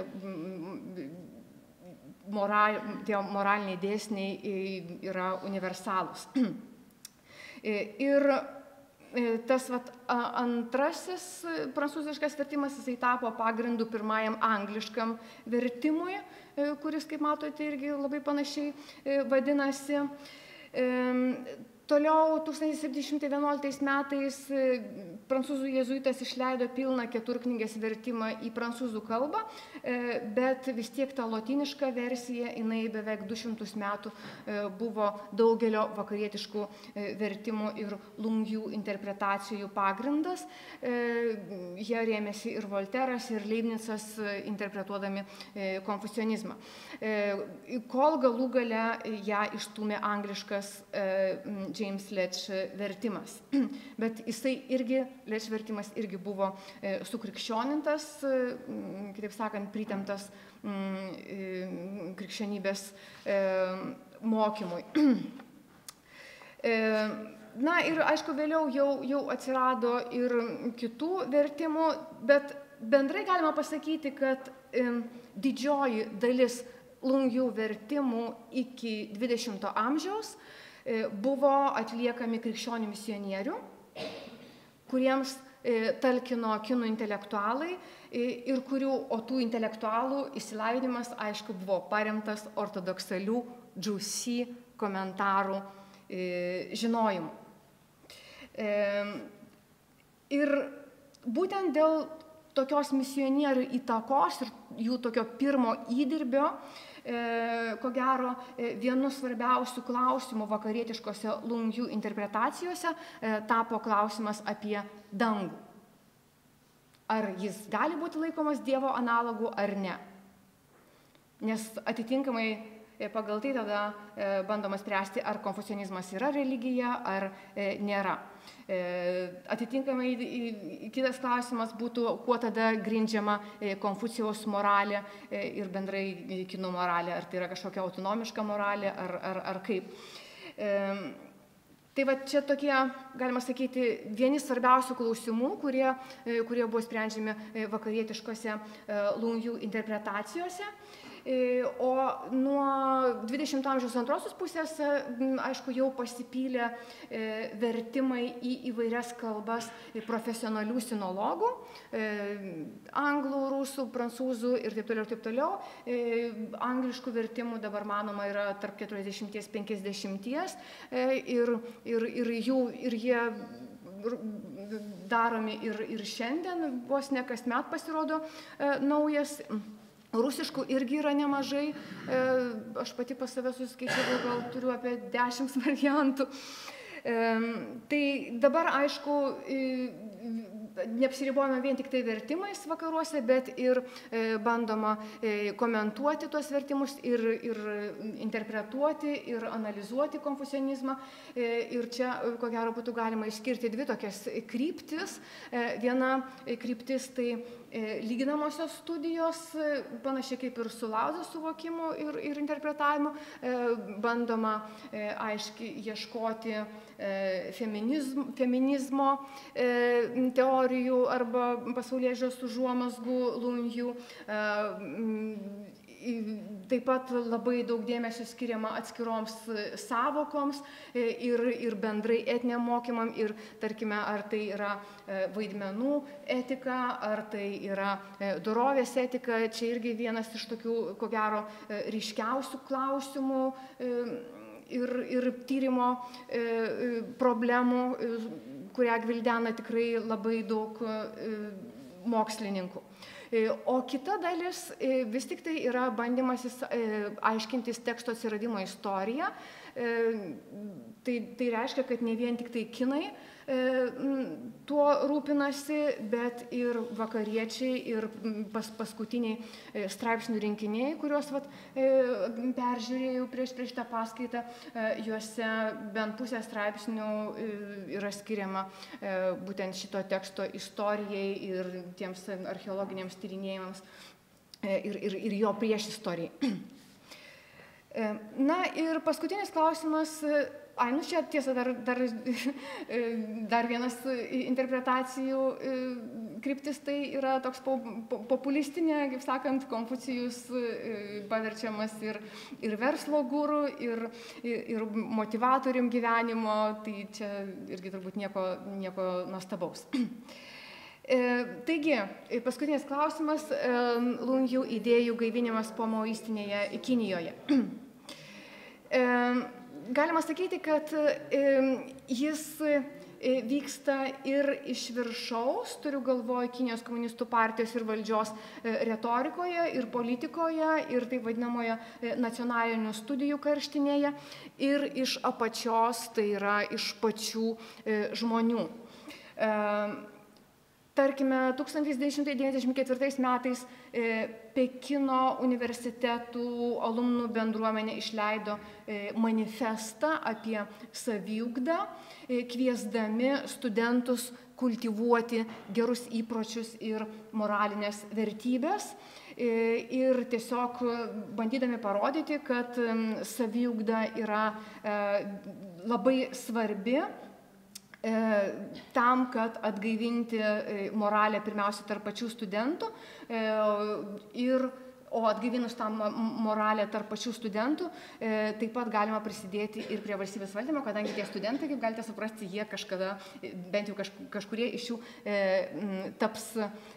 Speaker 2: moral, tie moraliniai dėsniai yra universalūs. Ir tas vat, antrasis prancūziškas vertimas, jisai tapo pagrindu pirmajam angliškam vertimui, kuris, kaip matote, irgi labai panašiai vadinasi. Toliau tūkstantis septyni šimtai vienuoliktais metais prancūzų jėzuitas išleido pilną keturknygės vertimą į prancūzų kalbą, bet vis tiek ta lotyniška versija, jinai beveik du šimtus metų buvo daugelio vakarietiškų vertimų ir lungių interpretacijų pagrindas. Jie rėmėsi ir Volteras, ir Leibnicas interpretuodami konfucionizmą. Kol galų gale ją išstūmė angliškas James Letch vertimas. Bet jisai irgi, Letch vertimas irgi buvo e, sukrikščionintas, e, kitaip sakant, pritemptas e, krikščionybės e, mokymui. E, na ir aišku, vėliau jau, jau atsirado ir kitų vertimų, bet bendrai galima pasakyti, kad e, didžioji dalis lungių vertimų iki dvidešimto amžiaus buvo atliekami krikščionių misionierių, kuriems talkino kinų intelektualai ir kurių, o tų intelektualų išsilavinimas, aišku, buvo paremtas ortodoksalių džusi komentarų žinojimu. Ir būtent dėl tokios misionierių įtakos ir jų tokio pirmo įdirbio, ko gero, vienu svarbiausių klausimų vakarietiškose lungių interpretacijose tapo klausimas apie dangų. Ar jis gali būti laikomas Dievo analogu ar ne? Nes atitinkamai pagal tai tada bandoma spręsti, ar konfucionizmas yra religija ar nėra. Atitinkamai kitas klausimas būtų, kuo tada grindžiama Konfucijaus moralė ir bendrai kinų moralė, ar tai yra kažkokia autonomiška moralė ar, ar, ar kaip. Tai va čia tokie, galima sakyti, vieni svarbiausių klausimų, kurie, kurie buvo sprendžiami vakarietiškose lungių interpretacijose. O nuo dvidešimto amžiaus antrosios pusės, aišku, jau pasipylė vertimai į įvairias kalbas profesionalių sinologų, anglų, rusų, prancūzų ir taip toliau ir taip toliau. Angliškų vertimų dabar manoma yra tarp keturiasdešimties penkiasdešimties ir, ir, ir, jų, ir jie daromi ir, ir šiandien, vos ne kasmet pasirodo naujas. Rusiškų irgi yra nemažai, aš pati pas save suskaičiavau, gal turiu apie dešimt variantų. Tai dabar, aišku, neapsiribojame vien tik tai vertimais vakaruose, bet ir bandoma komentuoti tuos vertimus ir, ir interpretuoti ir analizuoti konfucionizmą. Ir čia, ko gero, būtų galima išskirti dvi tokias kryptis. Viena kryptis tai lyginamosios studijos, panašiai kaip ir su Lauzio suvokimu ir, ir interpretavimu, bandoma aiškiai ieškoti feminizmo, feminizmo teorijų arba pasaulėžiūros užuomazgų lungių. Taip pat labai daug dėmesio skiriama atskiroms savokoms ir, ir bendrai etiniam mokymam ir, tarkime, ar tai yra vaidmenų etika, ar tai yra dorovės etika. Čia irgi vienas iš tokių, ko gero, ryškiausių klausimų ir, ir tyrimo problemų, kurią gvildena tikrai labai daug mokslininkų. O kita dalis vis tik tai yra bandymasis aiškintis teksto atsiradimo istoriją. Tai, tai reiškia, kad ne vien tik tai kinai tuo rūpinasi, bet ir vakariečiai, ir pas, paskutiniai straipsnių rinkiniai, kuriuos vat, peržiūrėjau prieš, prieš tą paskaitą, juose bent pusė straipsnių yra skiriama būtent šito teksto istorijai ir tiems archeologiniams tyrinėjimams ir, ir, ir jo priešistorijai. Na ir paskutinis klausimas. Ai, nu čia tiesa, dar, dar, dar vienas interpretacijų kryptis tai yra toks populistinė, kaip sakant, Konfucijus paverčiamas ir, ir verslo guru, ir, ir motivatorium gyvenimo, tai čia irgi turbūt nieko, nieko nuostabaus. Taigi, paskutinis klausimas, Lunjų idėjų gaivinimas pomaoistinėje Kinijoje. Galima sakyti, kad jis vyksta ir iš viršaus, turiu galvoje Kinijos komunistų partijos ir valdžios retorikoje ir politikoje ir taip vadinamoje nacionalinių studijų karštinėje, ir iš apačios, tai yra iš pačių žmonių. Tarkime, tūkstantis devyni šimtai devyniasdešimt ketvirtais metais Pekino universitetų alumnų bendruomenė išleido manifestą apie saviugdą, kviesdami studentus kultivuoti gerus įpročius ir moralinės vertybės. Ir tiesiog bandydami parodyti, kad saviugda yra labai svarbi tam, kad atgaivinti moralę pirmiausia tarp pačių studentų, ir, o atgaivinus tą moralę tarp pačių studentų, taip pat galima prisidėti ir prie valstybės valdymo, kadangi tie studentai, kaip galite suprasti, jie kažkada, bent jau kažkurie iš jų taps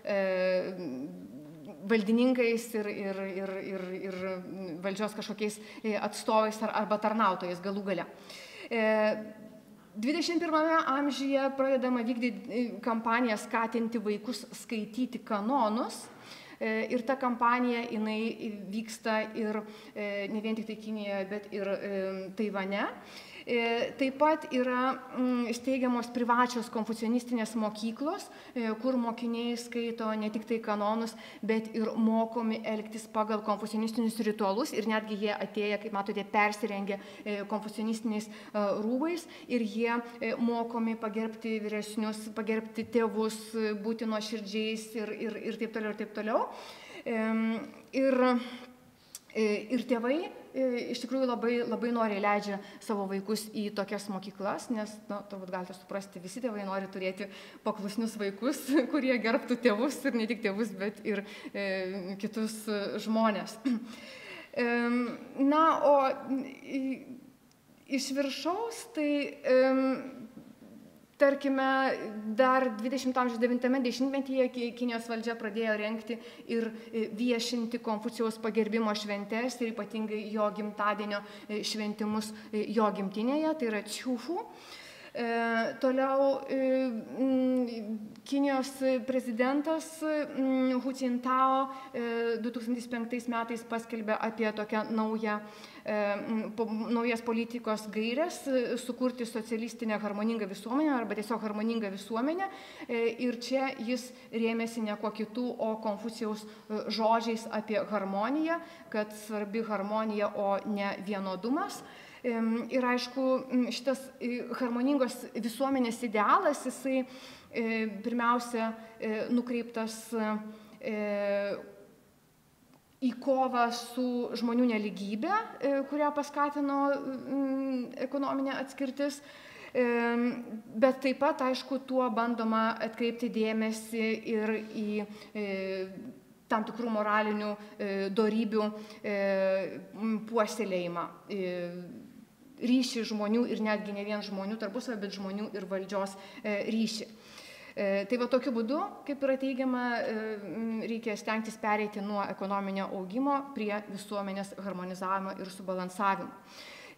Speaker 2: valdininkais ir, ir, ir, ir, ir valdžios kažkokiais atstovais arba tarnautojais galų gale. dvidešimt pirmame amžiuje pradedama vykdyti kampaniją skatinti vaikus skaityti kanonus. Ir ta kampanija, jinai vyksta ir ne vien tik tai Kinijoje, bet ir Taivane. Taip pat yra steigiamos privačios konfucianistinės mokyklos, kur mokiniai skaito ne tik tai kanonus, bet ir mokomi elgtis pagal konfucianistinius ritualus, ir netgi jie atėję, kaip matote, persirengę konfucianistiniais rūbais, ir jie mokomi pagerbti vyresnius, pagerbti tėvus, būti nuoširdžiais ir, ir, ir taip toliau, ir taip toliau. Ir, ir tėvai iš tikrųjų labai, labai noriai leidžia savo vaikus į tokias mokyklas, nes, na, turbūt galite suprasti, visi tėvai nori turėti paklusnius vaikus, kurie gerbtų tėvus, ir ne tik tėvus, bet ir e, kitus žmonės. E, na, o iš viršaus, tai e, tarkime, dar dvidešimto amžiaus devintame dešimtmetyje Kinijos valdžia pradėjo rengti ir viešinti Konfucijaus pagerbimo šventes, ir ypatingai jo gimtadienio šventimus jo gimtinėje, tai yra Čiufu. E, toliau e, Kinijos prezidentas Hu Jintao e, du tūkstantis penktais metais paskelbė apie tokią naują, e, po, naujas politikos gaires, e, sukurti socialistinę harmoningą visuomenę arba tiesiog harmoningą visuomenę. E, ir čia jis rėmėsi ne kuo kitų, o Konfucijaus žodžiais apie harmoniją, kad svarbi harmonija, o ne vienodumas. Ir aišku, šitas harmoningos visuomenės idealas, jisai pirmiausia nukreiptas į kovą su žmonių neligybė, kurią paskatino ekonominė atskirtis. Bet taip pat, aišku, tuo bandoma atkreipti dėmesį ir į tam tikrų moralinių dorybių puoselėjimą, ryšį žmonių, ir netgi ne vien žmonių tarpusavio, bet žmonių ir valdžios ryšį. Tai va tokiu būdu, kaip yra teigiama, reikia stengtis pereiti nuo ekonominio augimo prie visuomenės harmonizavimo ir subalansavimo.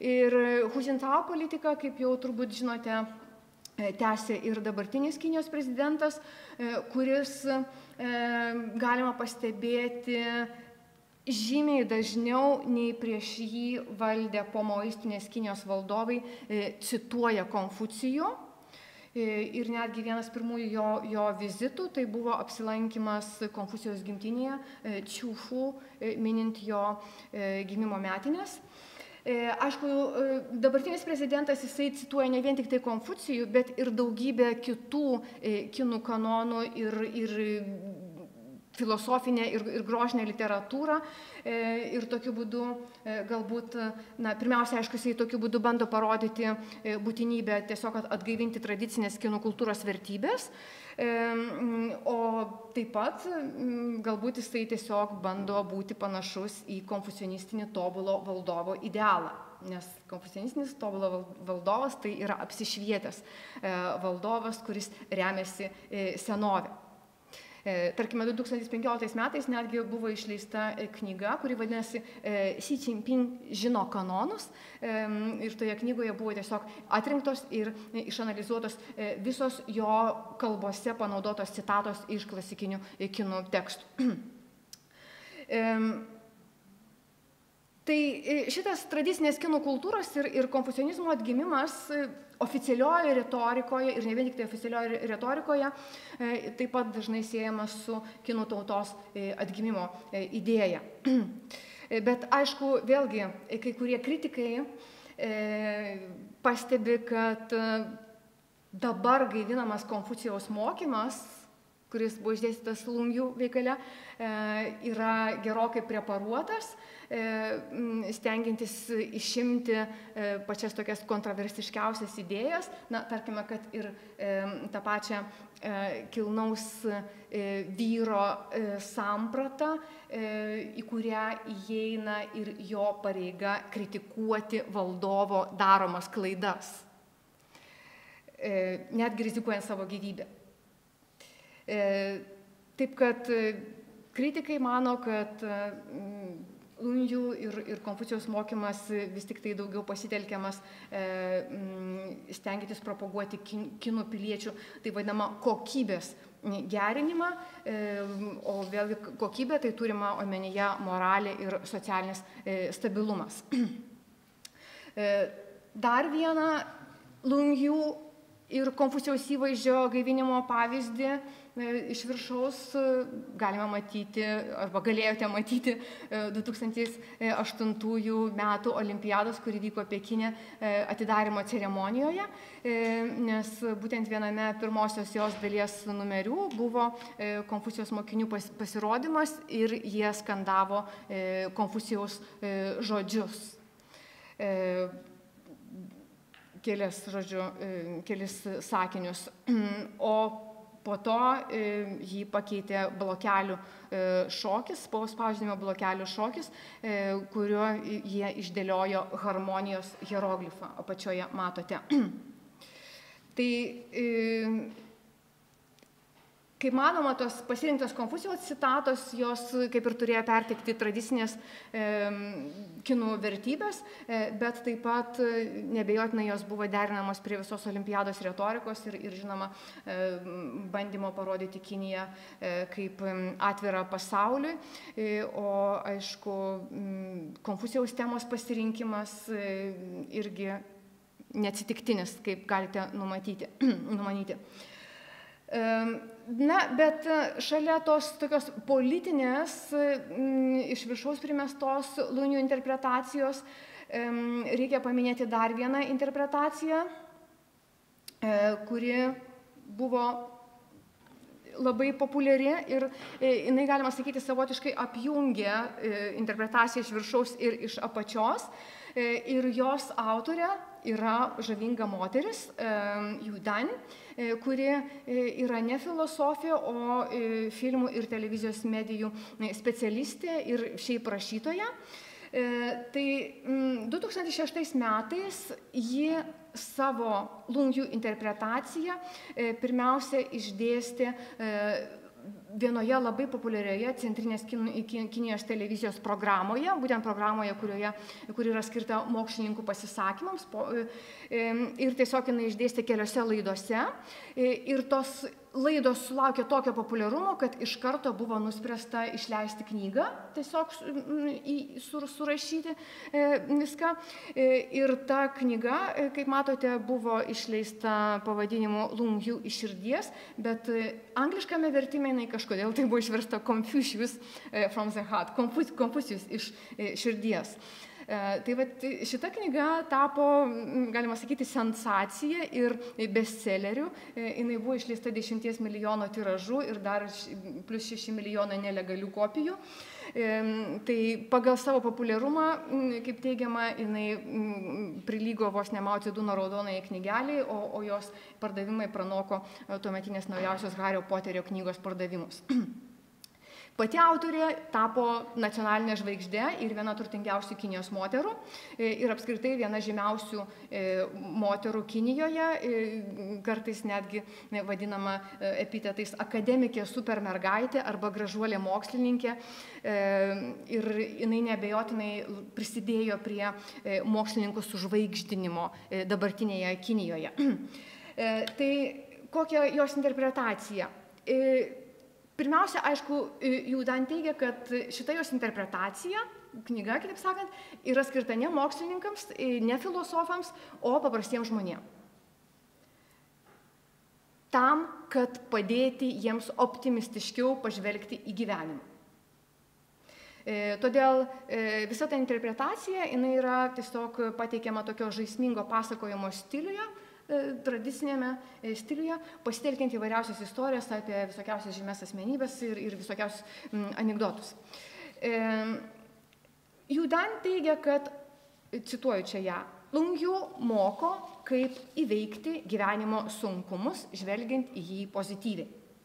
Speaker 2: Ir Hu Jintao politiką, kaip jau turbūt žinote, tęsė ir dabartinis Kinijos prezidentas, kuris galima pastebėti žymiai dažniau nei prieš jį valdę pomoistinės Kinijos valdovai cituoja Konfucijų. Ir netgi vienas pirmųjų jo, jo vizitų tai buvo apsilankimas Konfucijaus gimtinėje, Čiufu, minint jo gimimo metinės. Aišku, dabartinis prezidentas jisai cituoja ne vien tik tai Konfucijų, bet ir daugybę kitų kinų kanonų ir, ir filosofinę ir, ir grožinę literatūrą. Ir tokiu būdu galbūt, na, pirmiausia, aišku, jisai tokiu būdu bando parodyti būtinybę tiesiog atgaivinti tradicinės kinų kultūros vertybės. O taip pat galbūt jisai tiesiog bando būti panašus į konfucionistinį tobulo valdovo idealą, nes konfucionistinis tobulo valdovas tai yra apsišvietęs valdovas, kuris remiasi senovę. Tarkime, du tūkstančiai penkioliktais metais netgi buvo išleista knyga, kuri vadinasi Xi Jinping žino kanonus. Ir toje knygoje buvo tiesiog atrinktos ir išanalizuotos visos jo kalbose panaudotos citatos iš klasikinių kinų tekstų. Tai šitas tradicinės kinų kultūros ir, ir konfucionizmo atgimimas oficialioje retorikoje, ir ne vien tik tai oficialioje retorikoje, taip pat dažnai siejamas su kinų tautos atgimimo idėja. Bet aišku, vėlgi, kai kurie kritikai pastebi, kad dabar gaivinamas Konfucijaus mokymas, kuris buvo išdėstytas Lungių veikale, yra gerokai preparuotas, stengiantis išimti pačias tokias kontroversiškiausias idėjas. Na, tarkime, kad ir tą pačią kilnaus vyro sampratą, į kurią įeina ir jo pareiga kritikuoti valdovo daromas klaidas, netgi rizikuojant savo gyvybę. Taip kad kritikai mano, kad Lungių ir, ir Konfucijaus mokymas vis tik tai daugiau pasitelkiamas stengiantis propaguoti kinų piliečių, tai vadinama, kokybės gerinimą, o vėlgi kokybė tai turima omenyje moralė ir socialinis stabilumas. Dar vieną Lungių ir Konfucijaus įvaizdžio gaivinimo pavyzdį iš viršaus galima matyti, arba galėjote matyti du tūkstančiai aštuntųjų metų olimpiados, kuri vyko Pekine atidarymo ceremonijoje, nes būtent viename pirmosios jos dalies numerių buvo Konfucijos mokinių pasirodymas ir jie skandavo Konfucijaus žodžius. Kelis, žodžiu, kelis sakinius. O po to jį pakeitė blokelių šokis, spausdinimo blokelių šokis, kuriuo jie išdėliojo harmonijos hieroglifą. Apačioje matote. Tai, kaip manoma, tos pasirinktos Konfucijaus citatos, jos kaip ir turėjo perteikti tradicinės e, kinų vertybės, e, bet taip pat nebejotinai jos buvo derinamos prie visos olimpiados retorikos ir, ir žinoma, e, bandymo parodyti Kiniją e, kaip atvirą pasauliui. E, o aišku, Konfucijaus temos pasirinkimas e, irgi neatsitiktinis, kaip galite numatyti, numanyti. Na, bet šalia tos tokios politinės, iš viršaus primestos Lungių interpretacijos, reikia paminėti dar vieną interpretaciją, kuri buvo labai populiari ir jinai, galima sakyti, savotiškai apjungia interpretaciją iš viršaus ir iš apačios. Ir jos autorė yra žavinga moteris, Yu Dan, kuri yra ne filosofė, o filmų ir televizijos medijų specialistė ir šiaip rašytoja. Tai du tūkstančiai šeštais metais ji savo Lungių interpretaciją pirmiausia išdėstė vienoje labai populiarioje centrinės Kinijos televizijos programoje, būtent programoje, kurioje, kuri yra skirta mokslininkų pasisakymams, po, ir tiesiog jinai išdėstė keliose laidose. Ir tos laidos sulaukė tokio populiarumo, kad iš karto buvo nuspręsta išleisti knygą, tiesiog sur, surašyti viską. Ir ta knyga, kaip matote, buvo išleista pavadinimu Lungju iš širdies, bet angliškame vertime jinai kažkodėl tai buvo išversta Confucius from the heart, Konfucijus iš širdies. Tai vat, šita knyga tapo, galima sakyti, sensacija ir bestselleriu. Jinai buvo išleista dešimties milijonų tiražu ir dar plus šeši milijonai nelegalių kopijų. Tai pagal savo populiarumą, kaip teigiama, jinai prilygo vos ne Mao Ceduno raudonai knygeliai, o, o jos pardavimai pranoko tuometinės naujausios Hario Poterio knygos pardavimus. Pati autorė tapo nacionalinė žvaigždė ir viena turtingiausių Kinijos moterų ir apskritai viena žymiausių moterų Kinijoje, kartais netgi vadinama epitetais akademikė supermergaitė arba gražuolė mokslininkė, ir jinai neabejotinai prisidėjo prie mokslininkų sužvaigždinimo dabartinėje Kinijoje. Tai kokia jos interpretacija? Pirmiausia, aišku, Yu Dan teigia, kad šita jos interpretacija, knyga, kitaip sakant, yra skirta ne mokslininkams, ne filosofams, o paprastiems žmonėms. Tam, kad padėti jiems optimistiškiau pažvelgti į gyvenimą. Todėl visa ta interpretacija, jinai yra tiesiog pateikiama tokio žaismingo pasakojimo stiliuje, tradicinėme stiliuje, pasitelkiant įvairiausias istorijas apie visokiausias žymes asmenybės ir, ir visokiausius anekdotus. Yu Dan teigia, kad, cituoju čia ją, Lungju moko, kaip įveikti gyvenimo sunkumus, žvelgiant į jį pozityviai.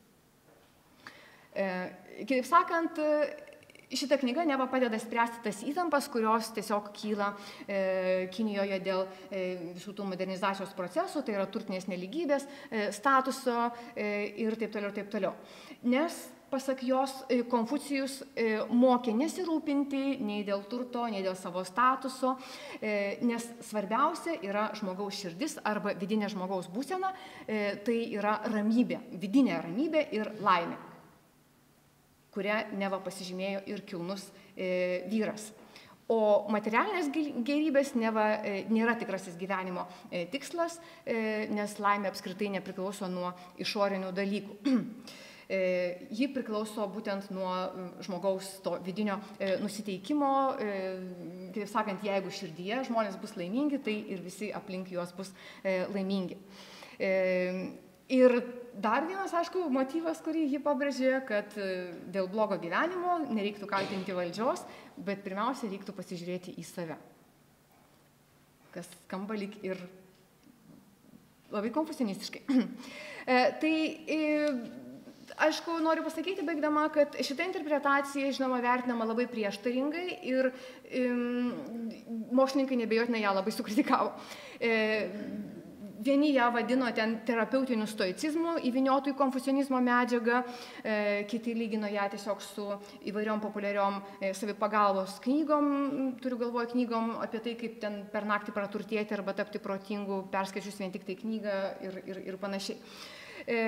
Speaker 2: Kitaip sakant, šita knyga neva padeda spręsti tas įtampas, kurios tiesiog kyla e, Kinijoje dėl e, visų tų modernizacijos procesų, tai yra turtinės neligybės, e, statuso e, ir taip toliau, taip toliau. Nes, pasak jos, e, Konfucijus e, mokė nesirūpinti nei dėl turto, nei dėl savo statuso, e, nes svarbiausia yra žmogaus širdis arba vidinė žmogaus būsena, e, tai yra ramybė, vidinė ramybė ir laimė, kuria neva pasižymėjo ir kilnus e, vyras. O materialinės gėrybės neva e, nėra tikrasis gyvenimo e, tikslas, e, nes laimė apskritai nepriklauso nuo išorinių dalykų. E, ji priklauso būtent nuo žmogaus to vidinio e, nusiteikimo, e, kitaip sakant, jeigu širdyje žmonės bus laimingi, tai ir visi aplink juos bus e, laimingi. E, Ir dar vienas, aišku, motyvas, kurį ji pabrėžė, kad dėl blogo gyvenimo nereiktų kaltinti valdžios, bet pirmiausia, reiktų pasižiūrėti į save. Kas skamba lyg ir labai konfucianistiškai. e, tai, e, aišku, noriu pasakyti, baigdama, kad šita interpretacija, žinoma, vertinama labai prieštaringai ir e, mokslininkai nebejotinai ją labai sukritikavo. E, Vieni ją vadino ten terapeutiniu stoicizmu, įvyniotų į konfucianizmo medžiagą, e, kiti lygino ją tiesiog su įvairiom populiariom e, savipagalbos knygom, turiu galvoje knygom apie tai, kaip ten per naktį praturtėti arba tapti protingu, perskaičius vien tik tai knygą ir, ir, ir panašiai. E,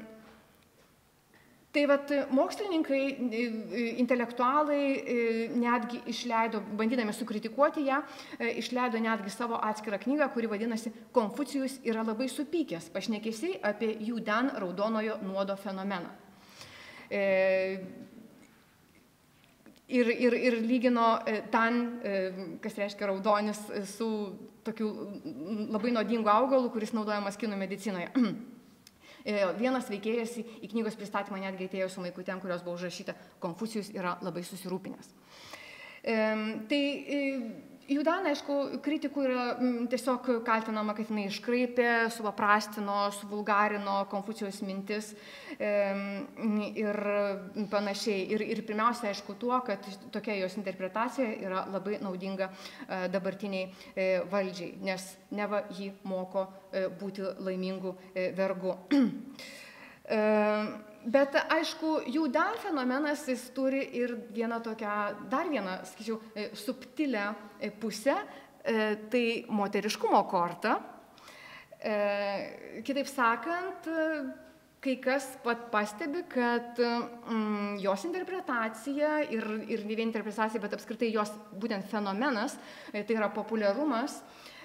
Speaker 2: Tai vat mokslininkai, intelektualai netgi išleido, bandydami sukritikuoti ją, išleido netgi savo atskirą knygą, kuri vadinasi Konfucijus yra labai supykęs, pašnekesiai apie Yu Dan raudonojo nuodo fenomeną. Ir, ir, ir lygino tan, kas reiškia raudonis, su tokiu labai nuodingu augalu, kuris naudojamas kinų medicinoje. Vienas veikėjas į knygos pristatymą netgi atėjo su maikutėm, kurios buvo užrašyta Konfucijus yra labai susirūpinęs. Tai Yu Dan, aišku, kritikų yra tiesiog kaltinama, kad jinai iškraipė, supaprastino, suvulgarino Konfucijaus mintis ir panašiai. Ir, ir pirmiausia, aišku, tuo, kad tokia jos interpretacija yra labai naudinga dabartiniai valdžiai, nes neva ji moko būti laimingų vergu. Bet aišku, jų dar fenomenas jis turi ir vieną tokią, dar vieną, sakyčiau, subtilę pusę, tai moteriškumo kortą. Kitaip sakant, kai kas pat pastebi, kad mm, jos interpretacija ir, ir ne vien interpretacija, bet apskritai jos būtent fenomenas, tai yra populiarumas,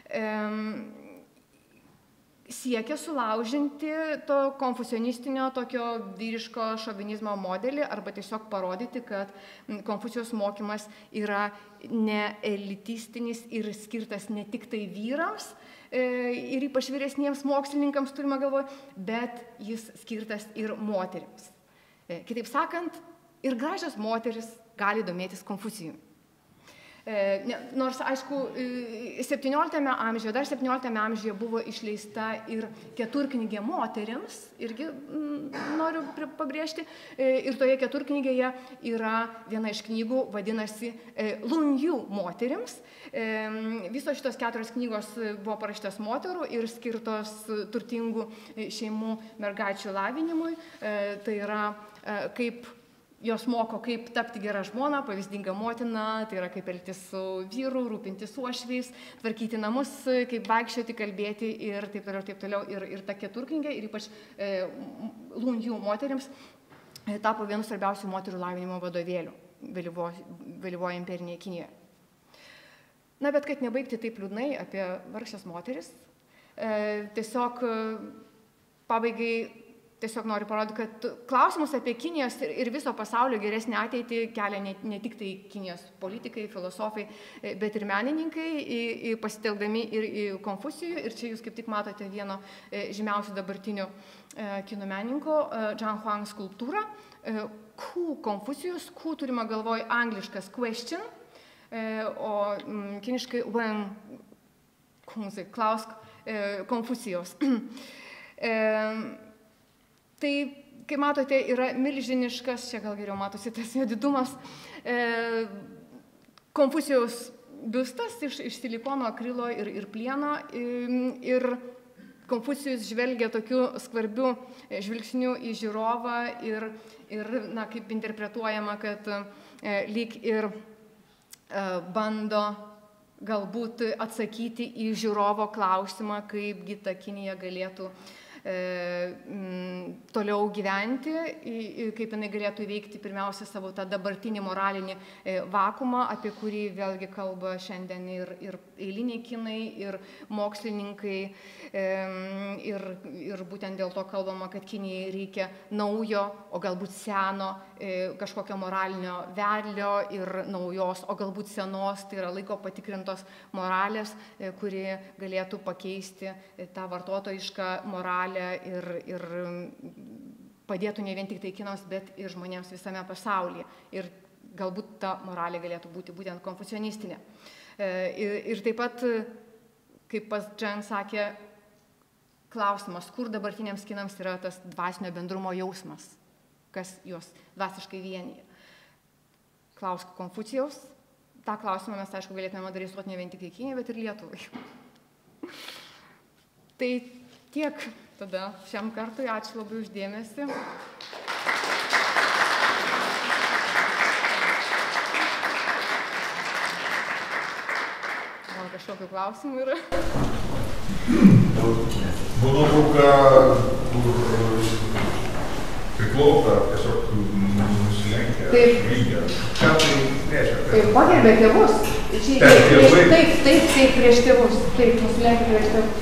Speaker 2: siekia sulaužinti to konfucionistinio tokio vyriško šovinizmo modelį arba tiesiog parodyti, kad Konfucijaus mokymas yra ne elitistinis ir skirtas ne tik tai vyrams ir ypač vyresniems mokslininkams turime galvoje, bet jis skirtas ir moterims. Kitaip sakant, ir gražios moteris gali domėtis Konfucijumi. Nors, aišku, septynioliktame amžiuje, dar septynioliktame amžiuje buvo išleista ir keturknygė moterims, irgi noriu pabrėžti, ir toje keturknygėje yra viena iš knygų, vadinasi Lunjų moterims. Visos šitos keturios knygos buvo parašytos moterų ir skirtos turtingų šeimų mergaičių lavinimui. Tai yra kaip jos moko, kaip tapti gerą žmoną, pavyzdingą motiną, tai yra kaip elgtis su vyru, rūpintis uošviais, tvarkyti namus, kaip vaikščioti, kalbėti ir taip toliau, taip toliau. Ir, ir ta keturknygė, ir ypač e, Lunjų moterims, e, tapo vienu svarbiausių moterų lavinimo vadovėlių vėlyvoje imperinėje Kinijoje. Na, bet kad nebaigti taip liūdnai apie vargšes moteris, e, tiesiog pabaigai Tiesiog noriu parodyti, kad klausimus apie Kinijos ir viso pasaulio geresnį ateitį kelia ne, ne tik tai Kinijos politikai, filosofai, bet ir menininkai, pasitelkdami ir į Konfucijų. Ir čia jūs kaip tik matote vieno žymiausių dabartinių kinų menininko, Zhang Huang skulptūrą. Ku Konfucijus, ku turime galvoj angliškas question, o kiniškai Wen Kunzi, klausk Konfucijos. Tai, kaip matote, yra milžiniškas, čia gal geriau matosi tas jo didumas, e, Konfucijaus biustas iš, iš silikono, akrilo ir, ir plieno. Ir Konfucijus žvelgia tokiu skvarbiu žvilgsniu į žiūrovą ir, ir na, kaip interpretuojama, kad e, lyg ir e, bando galbūt atsakyti į žiūrovo klausimą, kaipgi ta Kinija galėtų toliau gyventi, kaip jinai galėtų įveikti pirmiausia savo tą dabartinį moralinį vakumą, apie kurį vėlgi kalba šiandien ir, ir eiliniai kinai, ir mokslininkai. Ir, ir būtent dėl to kalbama, kad Kinijai reikia naujo, o galbūt seno kažkokio moralinio vedlio ir naujos, o galbūt senos, tai yra laiko patikrintos moralės, kuri galėtų pakeisti tą vartotojišką moralę ir, ir padėtų ne vien tik tai kinams, bet ir žmonėms visame pasaulyje. Ir galbūt ta moralė galėtų būti būtent konfucionistinė. Ir, ir taip pat, kaip pas Zhang sakė, klausimas, kur dabartiniams kinams yra tas dvasinio bendrumo jausmas, kas juos dvasiškai vienyje. Klausk Konfucijaus. Ta klausimą mes, aišku, galėtume adresuoti ne vien tik Kinijai, bet ir Lietuvai. Tai tiek tada šiam kartui. Ačiū labai uždėmesi. Gal kažkokių klausimų yra?
Speaker 3: Buvo nuotrauka, kur priklauso, tiesiog nusilenkia, žvygia. Ką tai reiškia?
Speaker 2: Taip, pagerbė tėvus. Taip, taip, taip, taip, prieš tėvus. Taip, nusilenkia prieš tėvus.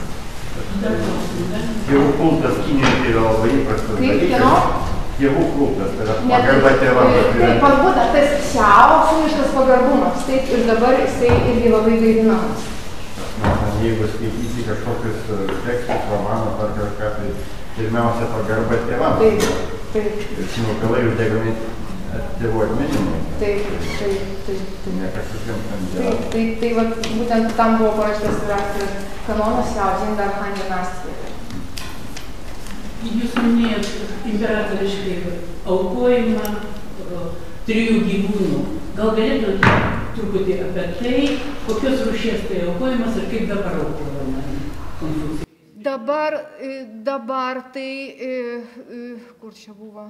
Speaker 4: Tėvų kultas Kinijoje tai yra labai įprastas dalykas. Tėvų kultas, tai yra pagarba tėvams.
Speaker 2: Taip, būtent tas šiao suniškas pagarbumas. Taip, ir dabar jisai irgi labai gaidinamas.
Speaker 4: Jeigu skaityti kažkokius tekstus, romanus ar kažką, tai pirmiausia pagarba tėvams.
Speaker 2: Taip, taip.
Speaker 4: Ir smilkalai uždegami tėvų atminimui.
Speaker 2: Taip, taip, taip.
Speaker 4: Ne kažkokiam kandidatui.
Speaker 2: Taip, taip, tai vat, būtent tam buvo parašytas ir kanonas Liaodžiai dar Han dinastijoje.
Speaker 5: Jūs minėjot imperatoriškai aukojimą trijų gyvūnų. Gal galėtumėte truputį apie tai, kokios rūšies tai aukojimas ir kaip dabar aukojama Konfucijai?
Speaker 2: Dabar, dabar tai, kur čia buvo?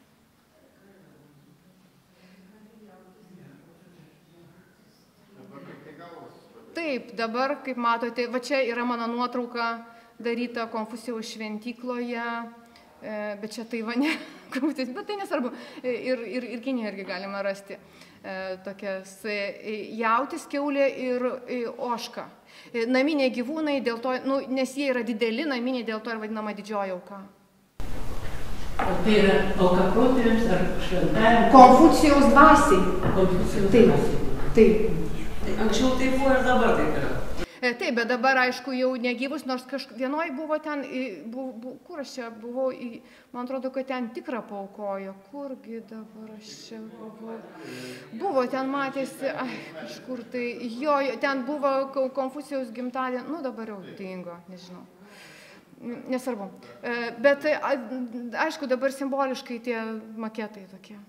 Speaker 2: Taip, dabar, kaip matote, va čia yra mano nuotrauka daryta Konfucijaus šventykloje, bet čia Taivane, bet tai nesvarbu, ir, ir, ir Kinijoje irgi galima rasti tokias jautis, kiaulė ir ožka. Naminiai gyvūnai, dėl to, nu, nes jie yra dideli, naminiai dėl to ir vadinama didžioji auka.
Speaker 5: Ar tai yra auka protėviams ar šventajam?
Speaker 2: Konfucijaus dvasiai.
Speaker 5: Konfucijaus
Speaker 2: taip,
Speaker 5: dvasiai.
Speaker 2: Taip.
Speaker 6: Anksčiau taip buvo ir dabar taip yra.
Speaker 2: Taip, bet dabar, aišku, jau negyvus, nors kažvienoj buvo ten, bu, bu, kur aš čia buvau, man atrodo, kad ten tikrą paaukojo. Kurgi dabar aš čia buvau? Buvo, ten matėsi, ai, kažkur tai, jo, ten buvo Konfucijaus gimtadienį, nu dabar jau dingo, nežinau. Nesvarbu. Bet, aišku, dabar simboliškai tie maketai tokie.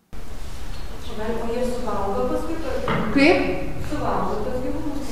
Speaker 7: O jie suvalgo paskui?
Speaker 2: Kaip?
Speaker 7: Suvalgo tas gyvūnus.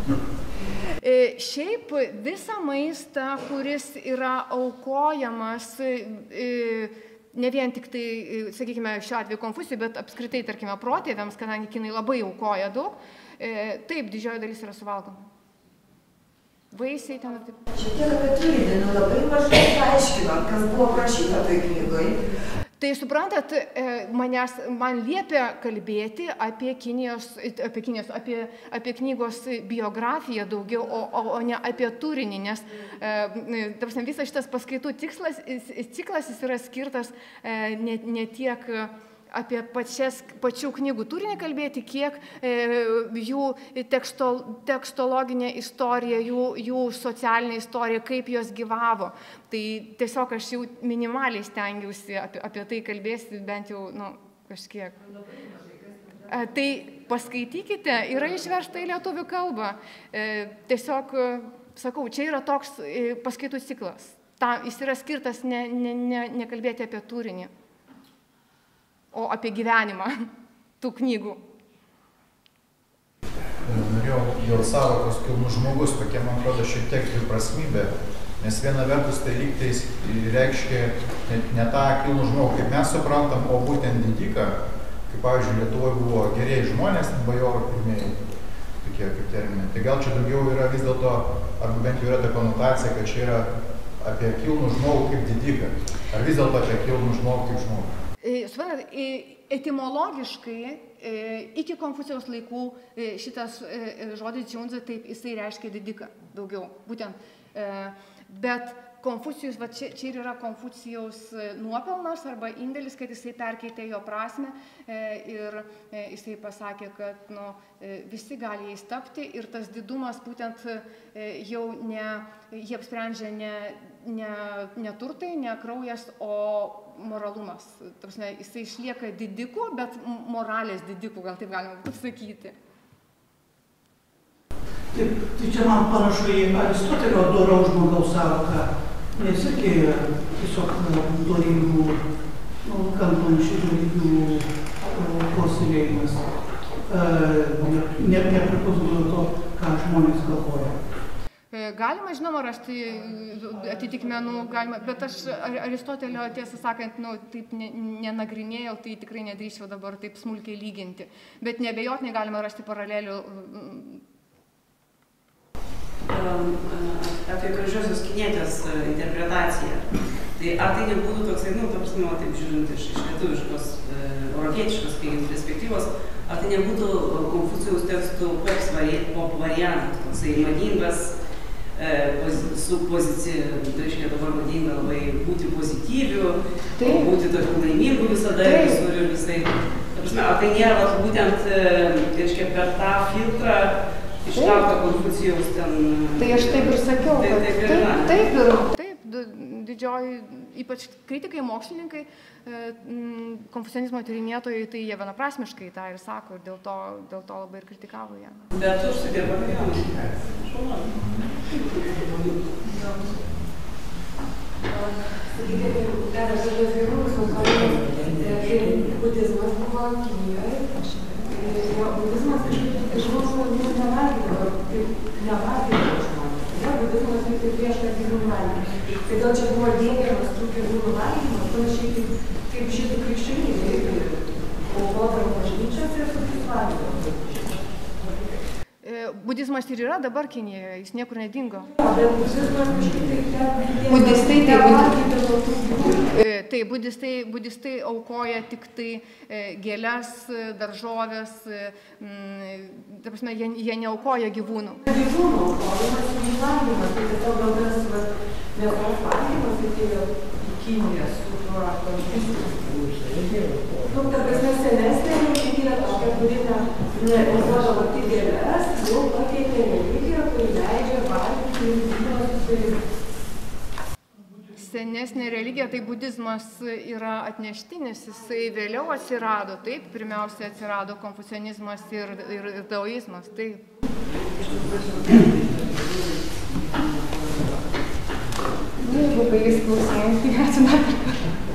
Speaker 2: Šiaip visą maistą, kuris yra aukojamas, ne vien tik tai, sakykime, šiuo atveju Konfucijui, bet apskritai, tarkime, protėviams, kadangi kinai labai aukoja daug, taip, didžioji dalis yra suvalgoma. Vaisiai ten ir taip.
Speaker 7: Šiek tiek apie turinį, nu labai mažai aiškinant, kas buvo prašyta toj knygai.
Speaker 2: Tai suprantat, manęs, man liepia kalbėti apie Kinijos, apie, Kinijos, apie, apie knygos biografiją daugiau, o, o, o ne apie turinį, nes e, visas šitas paskaitų tikslas, ciklas jis yra skirtas e, ne, ne tiek apie pačias, pačių knygų turinį kalbėti, kiek e, jų teksto, tekstologinė istorija, jų, jų socialinė istorija, kaip jos gyvavo. Tai tiesiog aš jau minimaliai stengiausi apie, apie tai kalbėti, bent jau, nu, kažkiek. E, tai paskaitykite, yra išversta į lietuvių kalbą. E, tiesiog, sakau, čia yra toks e, paskaitų ciklas. Ta, jis yra skirtas ne, ne, ne, ne kalbėti apie turinį, o apie gyvenimą tų knygų.
Speaker 8: Norėjau dėl sąvokos kilnus žmogus, tokia, man atrodo, šiek tiek dviprasmybė, nes viena vertus tai lygtais reiškia ne, ne tą kilnų žmogų, kaip mes suprantam, o būtent didiką, kaip pavyzdžiui, Lietuvoje buvo gerieji žmonės, bajorų pirmieji, tokie kaip terminai. Tai gal čia daugiau yra vis dėlto, arba bent jau yra ta konotacija, kad čia yra apie kilnų žmogų kaip didiką, ar vis dėlto apie kilnų žmogų kaip žmogų.
Speaker 2: Suprantat, etimologiškai iki Konfucijaus laikų šitas žodis džiunza, taip, jisai reiškia didiką daugiau, būtent. Bet Konfucijus, va čia, čia ir yra Konfucijaus nuopelnas arba indėlis, kad jisai perkeitė jo prasme ir jisai pasakė, kad nu, visi gali jais tapti ir tas didumas būtent jau ne, jie apsprendžia ne, ne, ne turtai, ne kraujas, o moralumas. Tarpsime, jisai išlieka didiku, bet moralės didiku, gal taip galima būtų sakyti.
Speaker 9: Taip, tai čia man panašu į Aristotelio doraus žmogaus sąvoką, nes irgi tiesiog dorybių, nu, kantončių dorybių puoselėjimas, nepriklausomai nuo to, ką žmonės galvoja.
Speaker 2: Galima, žinoma, rasti atitikmenų, galima, bet aš Aristotelio, tiesą sakant, nu, taip ne, nenagrinėjau, tai tikrai nedrįsčiau dabar taip smulkiai lyginti. Bet neabejotinai galima rasti paralelių.
Speaker 6: Apie gražiosios kinietės interpretaciją. Tai ar tai nebūtų toksai, nu, ta prasme, taip žiūrint iš, iš lietuviškos, europietiškos perspektyvos, ar tai nebūtų Konfucijaus tekstų pops variantas, toksai madingas, su pozicija, tai reiškia dabar madinga labai būti pozityviu, būti tokiu laimingu visada ir visur ir visai. Ar tai nėra būtent, reiškia, per tą filtrą ištraukta Konfucijaus ten...
Speaker 2: Tai aš taip ir sakiau,
Speaker 6: kad
Speaker 2: taip, taip, taip ir taip, didžioji, ypač kritikai, mokslininkai, konfucianizmo tyrinėtojai, tai jie vienaprasmiškai tą ir sako ir dėl to, dėl to labai ir kritikavo ją.
Speaker 6: Bet užsidirba milijonus.
Speaker 7: Sakykite, dar aš apie gyvūnus nukalbėjau, kaip budizmas buvo Kinijoje. Budizmas iš mūsų nevalgydavo, kaip nevalgydavo žmonės. Ja, budizmas tik prieš tą gyvūnų valgymas. Tai gal čia buvo dėgiamas tų gyvūnų valgymas, panašiai kaip, kaip žydų krikščionybė irgi aukodavo bažnyčios ir su tais valgymas.
Speaker 2: Budizmas ir yra dabar Kinijoje, jis niekur nedingo.
Speaker 7: Bet budizmas kažkaip tai
Speaker 2: Budistai tai
Speaker 7: valgydavo tų gyvūnų.
Speaker 2: Tai budistai, budistai aukoja tik tai gėles, daržovės, ta prasme, jie, jie neaukoja gyvūnų.
Speaker 7: Gyvūnų aukojimas ir jų valgymas, tai tiesiog gal tas mėsos valgymas atėjo į Kiniją su tuo konfliktu. Nu, ta prasme, senesnė religija tokia, kuri neaukodavo tik gėles, jau pakeitė religiją, kuri leidžia valgyti ir gyvūnus.
Speaker 2: Senesnė religija, tai budizmas yra atneštinis, jisai vėliau atsirado, taip, pirmiausia atsirado konfucianizmas ir, ir, ir daoizmas, taip. Jeigu baigis klausimus, tai ačiū dar kartą.